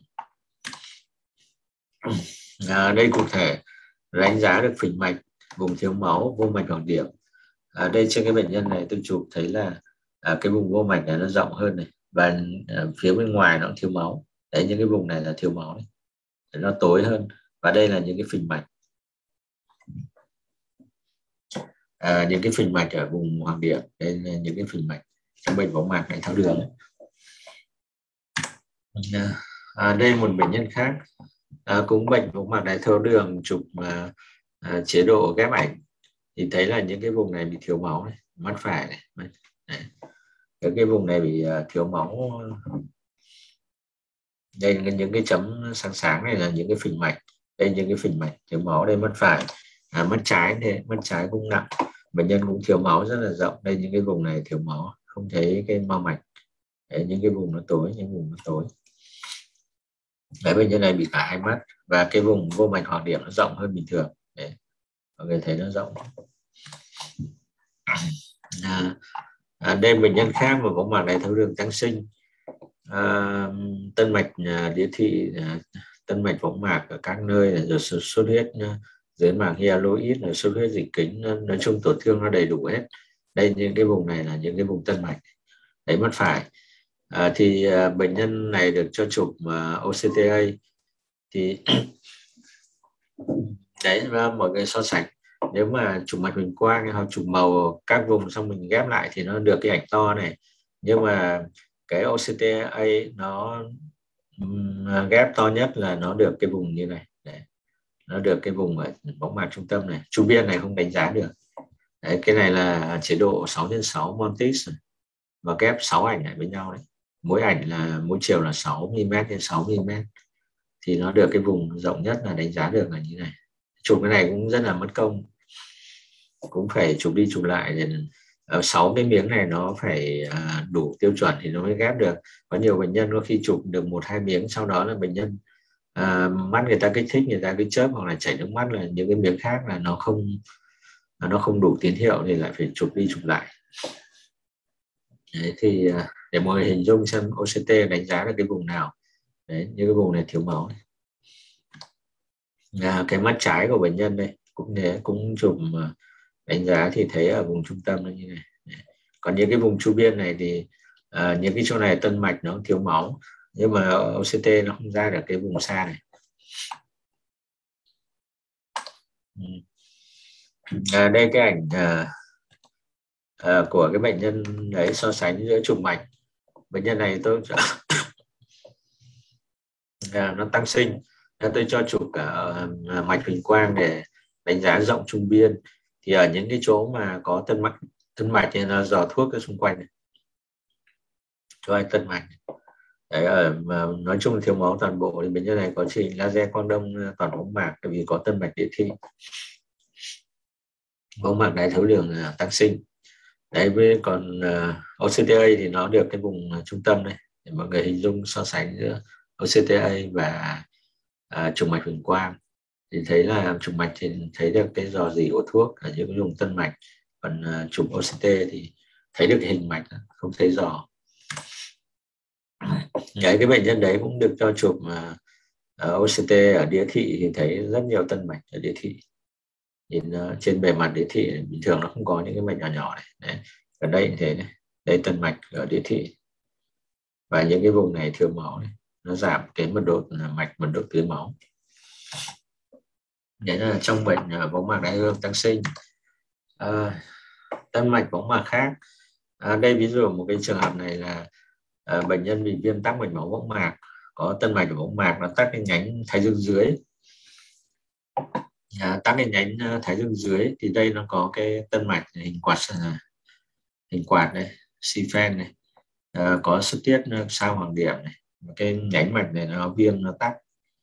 À, đây cụ thể đánh giá được phình mạch, vùng thiếu máu, vô mạch hoặc điểm. À, đây trên cái bệnh nhân này tôi chụp thấy là à, cái vùng vô mạch này nó rộng hơn này, và à, phía bên ngoài nó thiếu máu. Đấy, những cái vùng này là thiếu máu này. Nó tối hơn, và đây là những cái phình mạch, à, những cái phình mạch ở vùng hoàng điểm. Đây là những cái phình mạch trong bệnh võng mạc đái tháo đường. À, đây một bệnh nhân khác à, cũng bệnh võng mạc đái tháo đường, chụp à, à, chế độ ghép ảnh thì thấy là những cái vùng này bị thiếu máu này, mắt phải này, này. Cái, cái vùng này bị uh, thiếu máu. Đây là những cái chấm sáng sáng này là những cái phình mạch, đây những cái phình mạch thiếu máu. Đây mắt phải, à, mắt trái thế, mắt trái cũng nặng, bệnh nhân cũng thiếu máu rất là rộng. Đây những cái vùng này thiếu máu, không thấy cái mao mạch. Đấy, những cái vùng nó tối, những vùng nó tối. Đấy, bệnh nhân này bị cả hai mắt, và cái vùng vô mạch hoặc điểm nó rộng hơn bình thường. Đấy, mọi người thấy nó rộng. À, à, đây bệnh nhân khác mà võng mạc đái tháo đường tăng sinh, à, tân mạch à, đĩa thị, à, tân mạch võng mạc ở các nơi, rồi xuất huyết dưới màng hyaloid, rồi xuất huyết dịch kính, nói chung tổn thương nó đầy đủ hết. Đây những cái vùng này là những cái vùng tân mạch. Đấy, mắt phải. À, thì à, bệnh nhân này được cho chụp à, o xê tê a thì đấy, và mọi người so sánh. Nếu mà chụp mạch huỳnh quang hoặc chụp màu các vùng xong mình ghép lại thì nó được cái ảnh to này, nhưng mà cái o xê tê a nó um, ghép to nhất là nó được cái vùng như này. Đấy, nó được cái vùng ở võng mạc trung tâm này, chu biên này không đánh giá được. Đấy, cái này là chế độ sáu nhân sáu Montis và ghép sáu ảnh lại với nhau đấy. Mỗi ảnh là mỗi chiều là sáu mi-li-mét trên sáu mi-li-mét, thì nó được cái vùng rộng nhất là đánh giá được là như này. Chụp cái này cũng rất là mất công, cũng phải chụp đi chụp lại để sáu cái miếng này nó phải à, đủ tiêu chuẩn thì nó mới ghép được. Có nhiều bệnh nhân có khi chụp được một hai miếng, sau đó là bệnh nhân à, mắt người ta kích thích, người ta cứ chớp hoặc là chảy nước mắt, là những cái miếng khác là nó không nó không đủ tín hiệu thì lại phải chụp đi chụp lại. Đấy, thì để mọi người hình dung xem o xê tê đánh giá được cái vùng nào. Đấy, những cái vùng này thiếu máu này. À, cái mắt trái của bệnh nhân đây cũng thế, cũng chụp đánh giá thì thấy ở vùng trung tâm nó như này. Đấy. Còn những cái vùng chu biên này thì à, những cái chỗ này tân mạch nó thiếu máu, nhưng mà o xê tê nó không ra được cái vùng xa này. À, đây cái ảnh à, à, của cái bệnh nhân đấy, so sánh giữa chụp mạch. Bệnh nhân này tôi à, nó tăng sinh, tôi cho chụp cả uh, mạch huỳnh quang để đánh giá rộng trung biên. Thì ở những cái chỗ mà có tân mạch tân mạch thì nó dò thuốc ở xung quanh này, cho ai tân mạch. Đấy, ở mà nói chung là thiếu máu toàn bộ thì bệnh nhân này có trình laser quang đông toàn võng mạc, tại vì có tân mạch đĩa thị, võng mạc đái tháo đường tăng sinh. Đấy, với còn uh, o xê tê a thì nó được cái vùng trung tâm này, để mọi người hình dung so sánh giữa o xê tê a và uh, trùng mạch huỳnh quang thì thấy là trùng mạch thì thấy được cái rò rỉ của thuốc ở những cái vùng tân mạch, còn uh, trùng o xê tê thì thấy được cái hình mạch, không thấy rò. Đấy, cái bệnh nhân đấy cũng được cho chụp uh, o xê tê ở đĩa thị thì thấy rất nhiều tân mạch ở đĩa thị. Nhìn uh, trên bề mặt đĩa thị bình thường nó không có những cái mạch nhỏ nhỏ này. Đấy. Ở đây như thế này, đây tân mạch ở đĩa thị, và những cái vùng này thiếu máu này, nó giảm cái mật độ mạch, mật độ tưới máu. Đấy là trong bệnh uh, võng mạc đái tháo tăng sinh. À, tân mạch võng mạc khác, à, đây ví dụ một cái trường hợp này là à, bệnh nhân bị viêm tắc mạch máu võng mạc, có tân mạch của võng mạc nó tắc cái nhánh thái dương dưới. À, tắc cái nhánh thái dương dưới thì đây nó có cái tân mạch hình quạt, hình quạt này, Sifen này, à, có xuất tiết sao hoàng điểm này, cái nhánh mạch này nó viêm, nó tắc.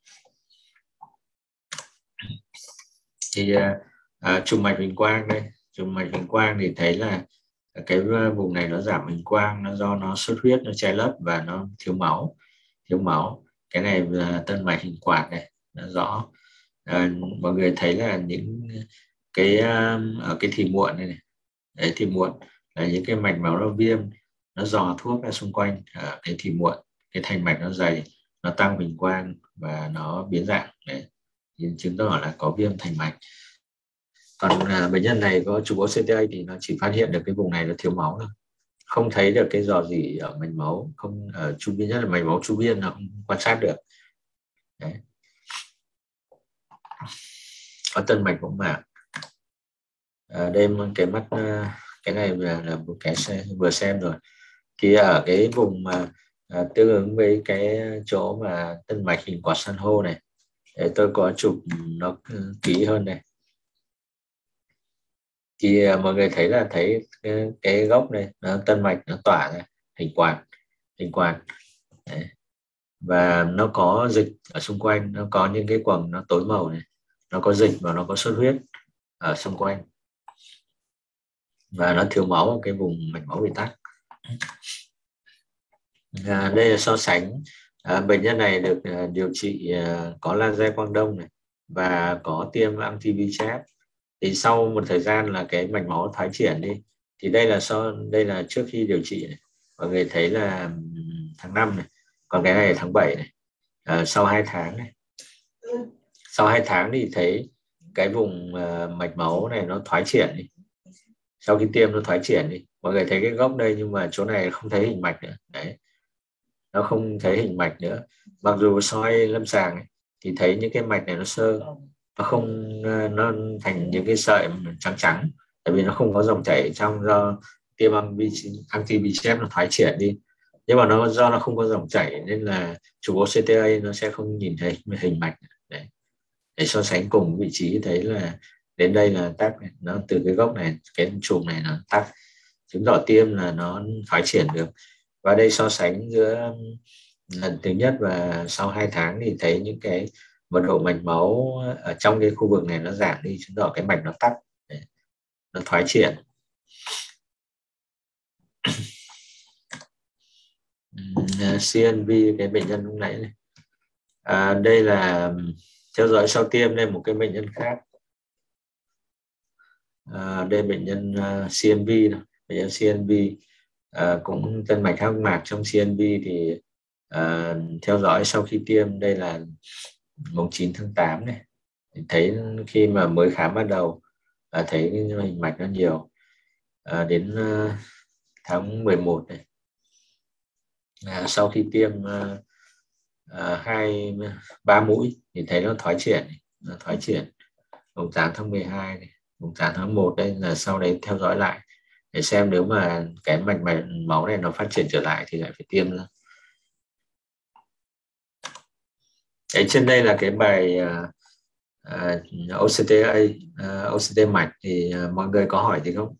Thì à, trùng mạch huỳnh quang đây, trùng mạch huỳnh quang thì thấy là cái vùng này nó giảm huỳnh quang, nó do nó xuất huyết, nó che lấp và nó thiếu máu, thiếu máu. Cái này là tân mạch hình quạt này, nó rõ. À, mọi người thấy là những cái ở cái thì muộn này, này. Đấy, thì muộn là những cái mạch máu nó viêm, nó dò thuốc ra xung quanh ở cái thì muộn, cái thành mạch nó dày, nó tăng huỳnh quang và nó biến dạng. Đấy, chứng tỏ là có viêm thành mạch. Còn à, bệnh nhân này có chụp o xê tê a thì nó chỉ phát hiện được cái vùng này nó thiếu máu thôi, không thấy được cái rò rỉ ở mạch máu, không ở chu biên, nhất là mạch máu chu biên nó không quan sát được. Đấy. Có tân mạch võng mạc. À, đây cái mắt, cái này là, là một cái xe, vừa xem rồi. Thì ở cái vùng mà à, tương ứng với cái chỗ mà tân mạch hình quả san hô này, để tôi có chụp nó kỹ hơn này, thì à, mọi người thấy là thấy cái, cái gốc này nó tân mạch nó tỏa ra hình quạt, hình quạt. Đấy. Và nó có dịch ở xung quanh, nó có những cái quầng nó tối màu này, nó có dịch và nó có xuất huyết ở xung quanh, và nó thiếu máu ở cái vùng mạch máu bị tắc. À, đây là so sánh à, bệnh nhân này được à, điều trị à, có laser quang đông này và có tiêm anti-vichep. Thì sau một thời gian là cái mạch máu thoái triển đi, thì đây là so đây là trước khi điều trị này, mọi người thấy là tháng năm này, còn cái này là tháng bảy này. À, sau hai tháng này, sau hai tháng thì thấy cái vùng uh, mạch máu này nó thoái triển đi, sau khi tiêm nó thoái triển đi, mọi người thấy cái gốc đây nhưng mà chỗ này không thấy hình mạch nữa. Đấy, nó không thấy hình mạch nữa, mặc dù soi lâm sàng ấy, thì thấy những cái mạch này nó sơ, nó không nó thành những cái sợi trắng trắng, tại vì nó không có dòng chảy trong, do tiêm anti-vichep nó thoái triển đi, nhưng mà nó do nó không có dòng chảy nên là chụp o xê tê a nó sẽ không nhìn thấy hình mạch. Đấy. Để so sánh cùng vị trí thấy là đến đây là tắc, nó từ cái gốc này, cái chùm này nó tắc, chứng tỏ tiêm là nó thoái triển được. Và đây so sánh giữa lần thứ nhất và sau hai tháng thì thấy những cái mật độ mạch máu ở trong cái khu vực này nó giảm đi, chứng tỏ cái mạch nó tắc, nó thoái triển. xê en vê cái bệnh nhân lúc nãy này. À, đây là theo dõi sau tiêm, đây một cái bệnh nhân khác. À, đây bệnh nhân uh, xê en vê này. Bệnh nhân xê en vê à, cũng tân mạch hắc mạc. Trong xê en vê thì à, theo dõi sau khi tiêm, đây là mùng chín tháng tám này, thấy khi mà mới khám ban đầu à, thấy cái hình mạch nó nhiều. À, đến à, tháng mười một này, à, sau khi tiêm à, à, hai ba mũi thì thấy nó thoái triển, nó thoái triển mùng tám tháng mười hai này, mùng tám tháng một đây là sau đấy theo dõi lại để xem nếu mà cái mạch mạch máu này nó phát triển trở lại thì lại phải tiêm nữa. Đấy, trên đây là cái bài uh, uh, o xê tê a, uh, o xê tê mạch thì uh, mọi người có hỏi gì không?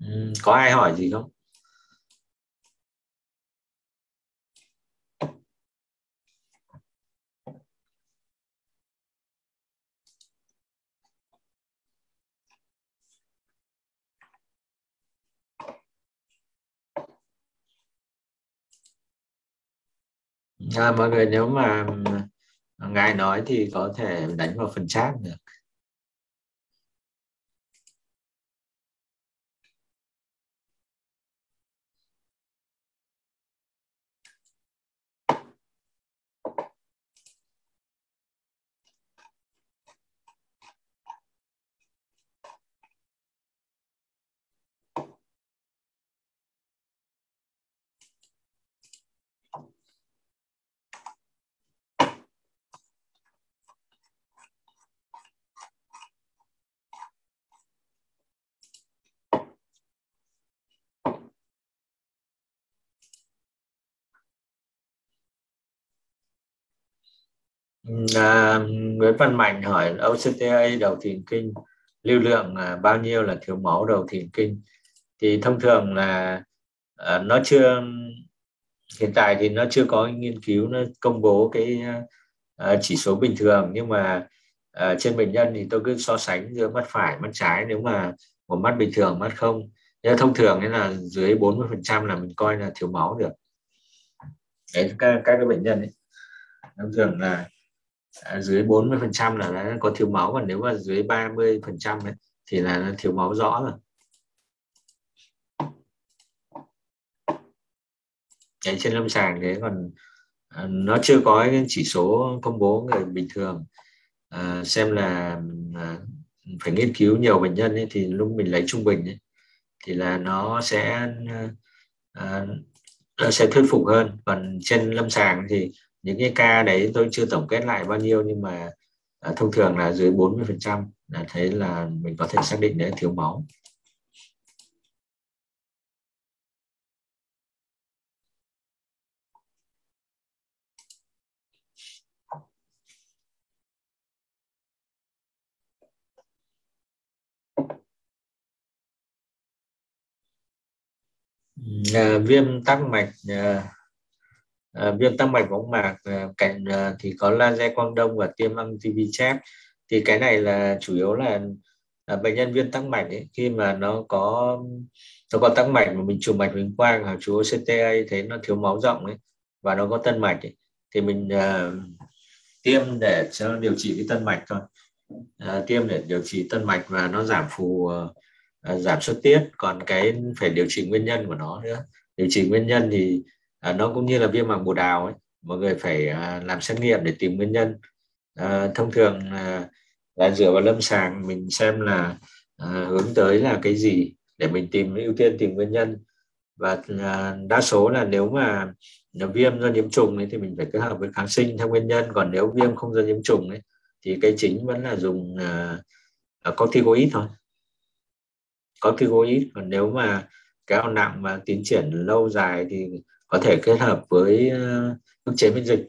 Ừ, có ai hỏi gì không? À, mọi người nếu mà ngài nói thì có thể đánh vào phần chat được. À, Nguyễn Văn Mạnh hỏi o xê tê a đầu thìn kinh lưu lượng là bao nhiêu là thiếu máu đầu thìn kinh? Thì thông thường là à, nó chưa hiện tại thì nó chưa có nghiên cứu nó công bố cái à, chỉ số bình thường, nhưng mà à, trên bệnh nhân thì tôi cứ so sánh giữa mắt phải mắt trái. Nếu mà một mắt bình thường mắt không, nếu thông thường nên là dưới bốn mươi phần trăm là mình coi là thiếu máu được. Đấy, các, các cái bệnh nhân ấy thông thường là à, dưới bốn mươi phần trăm là nó có thiếu máu, còn nếu mà dưới ba mươi phần trăm thì là nó thiếu máu rõ rồi. Đấy, trên lâm sàng thế còn à, nó chưa có cái chỉ số công bố người bình thường. À, xem là à, phải nghiên cứu nhiều bệnh nhân ấy, thì lúc mình lấy trung bình ấy, thì là nó sẽ à, nó sẽ thuyết phục hơn. Còn trên lâm sàng thì những cái ca đấy tôi chưa tổng kết lại bao nhiêu, nhưng mà à, thông thường là dưới bốn mươi phần trăm là thấy là mình có thể xác định đấy là thiếu máu. À, viêm tắc mạch à, à, viêm tắc mạch võng mạc à, cạnh à, thì có laser quang đông và tiêm anti-V-chep. Thì cái này là chủ yếu là à, bệnh nhân viêm tắc mạch ấy, khi mà nó có nó có tắc mạch mà mình chụp mạch hình quang hoặc chụp o xê tê a thấy nó thiếu máu rộng ấy, và nó có tân mạch ấy, thì mình à, tiêm để cho điều trị cái tân mạch thôi. À, tiêm để điều trị tân mạch và nó giảm phù à, giảm xuất tiết. Còn cái phải điều trị nguyên nhân của nó nữa. Điều trị nguyên nhân thì à, nó cũng như là viêm màng bồ đào ấy, mọi người phải à, làm xét nghiệm để tìm nguyên nhân. À, thông thường à, là dựa vào lâm sàng mình xem là à, hướng tới là cái gì để mình tìm ưu tiên tìm nguyên nhân. Và à, đa số là nếu mà nếu viêm do nhiễm trùng ấy, thì mình phải kết hợp với kháng sinh theo nguyên nhân. Còn nếu viêm không do nhiễm trùng ấy, thì cái chính vẫn là dùng uh, corticoid thôi, corticoid. Còn nếu mà cái ao nặng mà tiến triển lâu dài thì có thể kết hợp với uh, ức chế miễn dịch.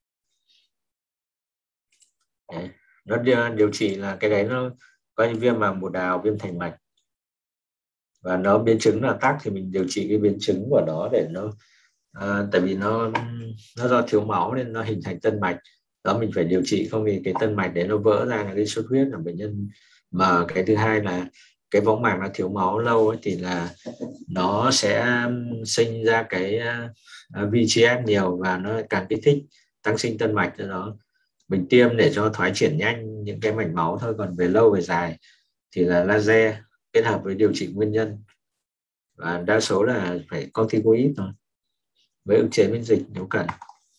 Đấy. Nó điều, điều trị là cái đấy nó có những viêm màng bồ đào, viêm thành mạch, và nó biến chứng là tắc thì mình điều trị cái biến chứng của nó để nó à, tại vì nó nó do thiếu máu nên nó hình thành tân mạch đó, mình phải điều trị, không thì cái tân mạch đấy nó vỡ ra là gây xuất huyết ở bệnh nhân. Mà cái thứ hai là cái võng mạc nó thiếu máu lâu ấy, thì là nó sẽ sinh ra cái uh, vê giê ép nhiều và nó càng kích thích tăng sinh tân mạch. Cho đó mình tiêm để cho thoái triển nhanh những cái mạch máu thôi. Còn về lâu về dài thì là laser kết hợp với điều trị nguyên nhân, và đa số là phải corticoid thôi với ức chế miễn dịch nếu cần.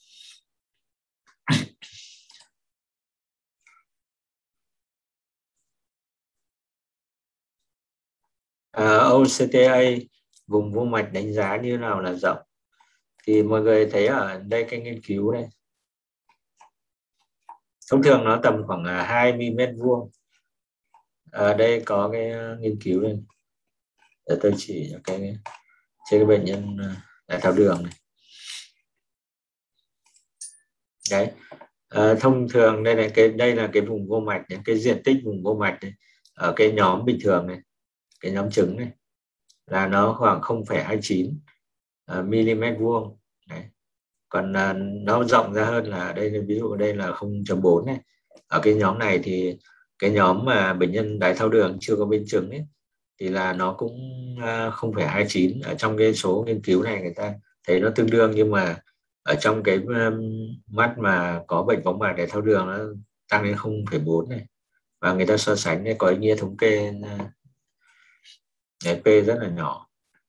À, o xê tê a vùng vô mạch đánh giá như nào là rộng? Thì mọi người thấy ở đây cái nghiên cứu này thông thường nó tầm khoảng hai mươi mét vuông. Ở đây có cái nghiên cứu này để tôi chỉ cho cái trên cái bệnh nhân đái tháo đường này. Đấy, à, thông thường đây là cái đây là cái vùng vô mạch này, cái diện tích vùng vô mạch này, ở cái nhóm bình thường này, cái nhóm trứng này. là nó khoảng không phẩy hai chín mm vuông. Đấy. Còn uh, nó rộng ra hơn là đây, ví dụ đây là không chấm bốn này. Ở cái nhóm này thì cái nhóm mà bệnh nhân đái tháo đường chưa có biến chứng ấy, thì là nó cũng uh, không phẩy hai chín. Ở trong cái số nghiên cứu này người ta thấy nó tương đương, nhưng mà ở trong cái um, mắt mà có bệnh võng mạc đái tháo đường nó tăng đến không phẩy bốn này, và người ta so sánh này có ý nghĩa thống kê, uh, cái P rất là nhỏ.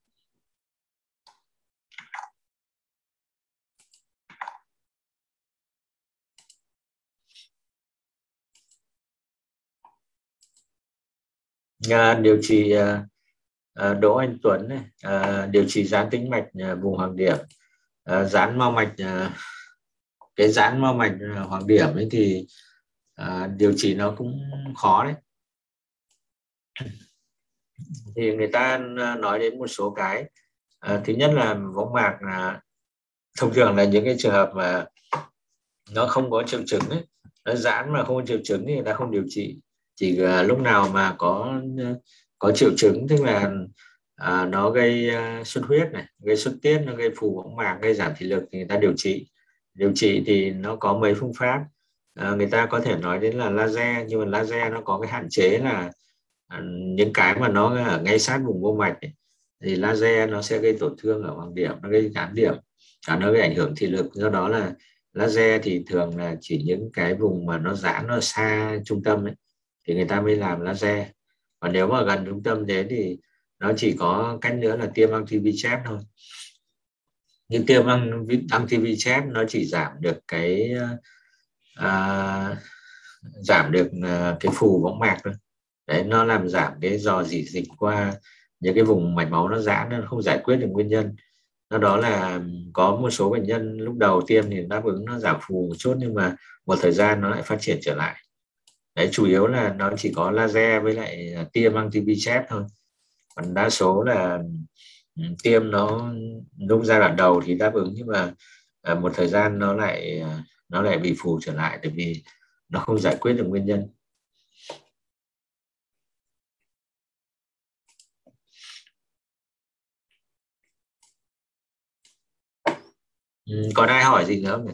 À, điều trị à, à, Đỗ Anh Tuấn này, à, điều trị giãn tĩnh mạch à, vùng hoàng điểm, à, giãn mao mạch, à, cái giãn mao mạch à, hoàng điểm ấy thì à, điều trị nó cũng khó đấy. Thì người ta nói đến một số cái, à, thứ nhất là võng mạc là thông thường là những cái trường hợp mà nó không có triệu chứng ấy, nó giãn mà không có triệu chứng thì người ta không điều trị. Chỉ à, lúc nào mà có có triệu chứng, tức là à, nó gây uh, xuất huyết này, gây xuất tiết, nó gây phù võng mạc, gây giảm thị lực thì người ta điều trị. Điều trị thì nó có mấy phương pháp, à, người ta có thể nói đến là laser, nhưng mà laser nó có cái hạn chế là à, những cái mà nó ở ngay sát vùng vô mạch ấy, thì laser nó sẽ gây tổn thương ở hoàng điểm, nó gây giãn điểm và nó gây ảnh hưởng thị lực. Do đó là laser thì thường là chỉ những cái vùng mà nó giãn, nó xa trung tâm ấy, thì người ta mới làm laser. Còn nếu mà gần trung tâm thế thì nó chỉ có cách nữa là tiêm anti-vichep thôi. Nhưng tiêm anti-vichep nó chỉ giảm được cái à, giảm được à, cái phù võng mạc thôi. Đấy, nó làm giảm cái dò dỉ dịch qua những cái vùng mạch máu nó giãn, nó không giải quyết được nguyên nhân. Do đó là có một số bệnh nhân lúc đầu tiêm thì đáp ứng nó giảm phù một chút, nhưng mà một thời gian nó lại phát triển trở lại. Đấy, chủ yếu là nó chỉ có laser với lại tiêm anti-vichep thôi. Còn đa số là tiêm nó lúc giai đoạn đầu thì đáp ứng, nhưng mà một thời gian nó lại nó lại bị phù trở lại, tại vì nó không giải quyết được nguyên nhân. Còn ai hỏi gì nữa không nhỉ?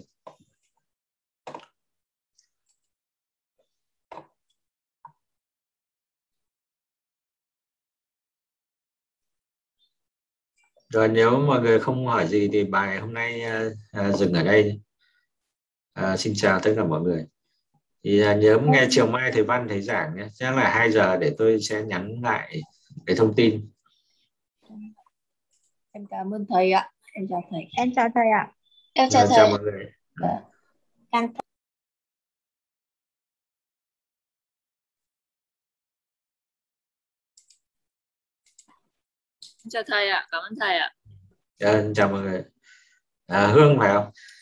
Rồi nếu mọi người không hỏi gì thì bài hôm nay à, dừng ở đây. À, xin chào tất cả mọi người. Thì à, nhớ nghe chiều mai thầy Văn thầy giảng nhé. Chắc là hai giờ để tôi sẽ nhắn lại cái thông tin. Em cảm ơn thầy ạ. Em chào thầy. Em chào thầy ạ. Em chào Rồi, thầy. chào mọi người. Dạ. Em chào thầy ạ, cảm ơn thầy ạ. À, chào mọi người. À, Hương phải không?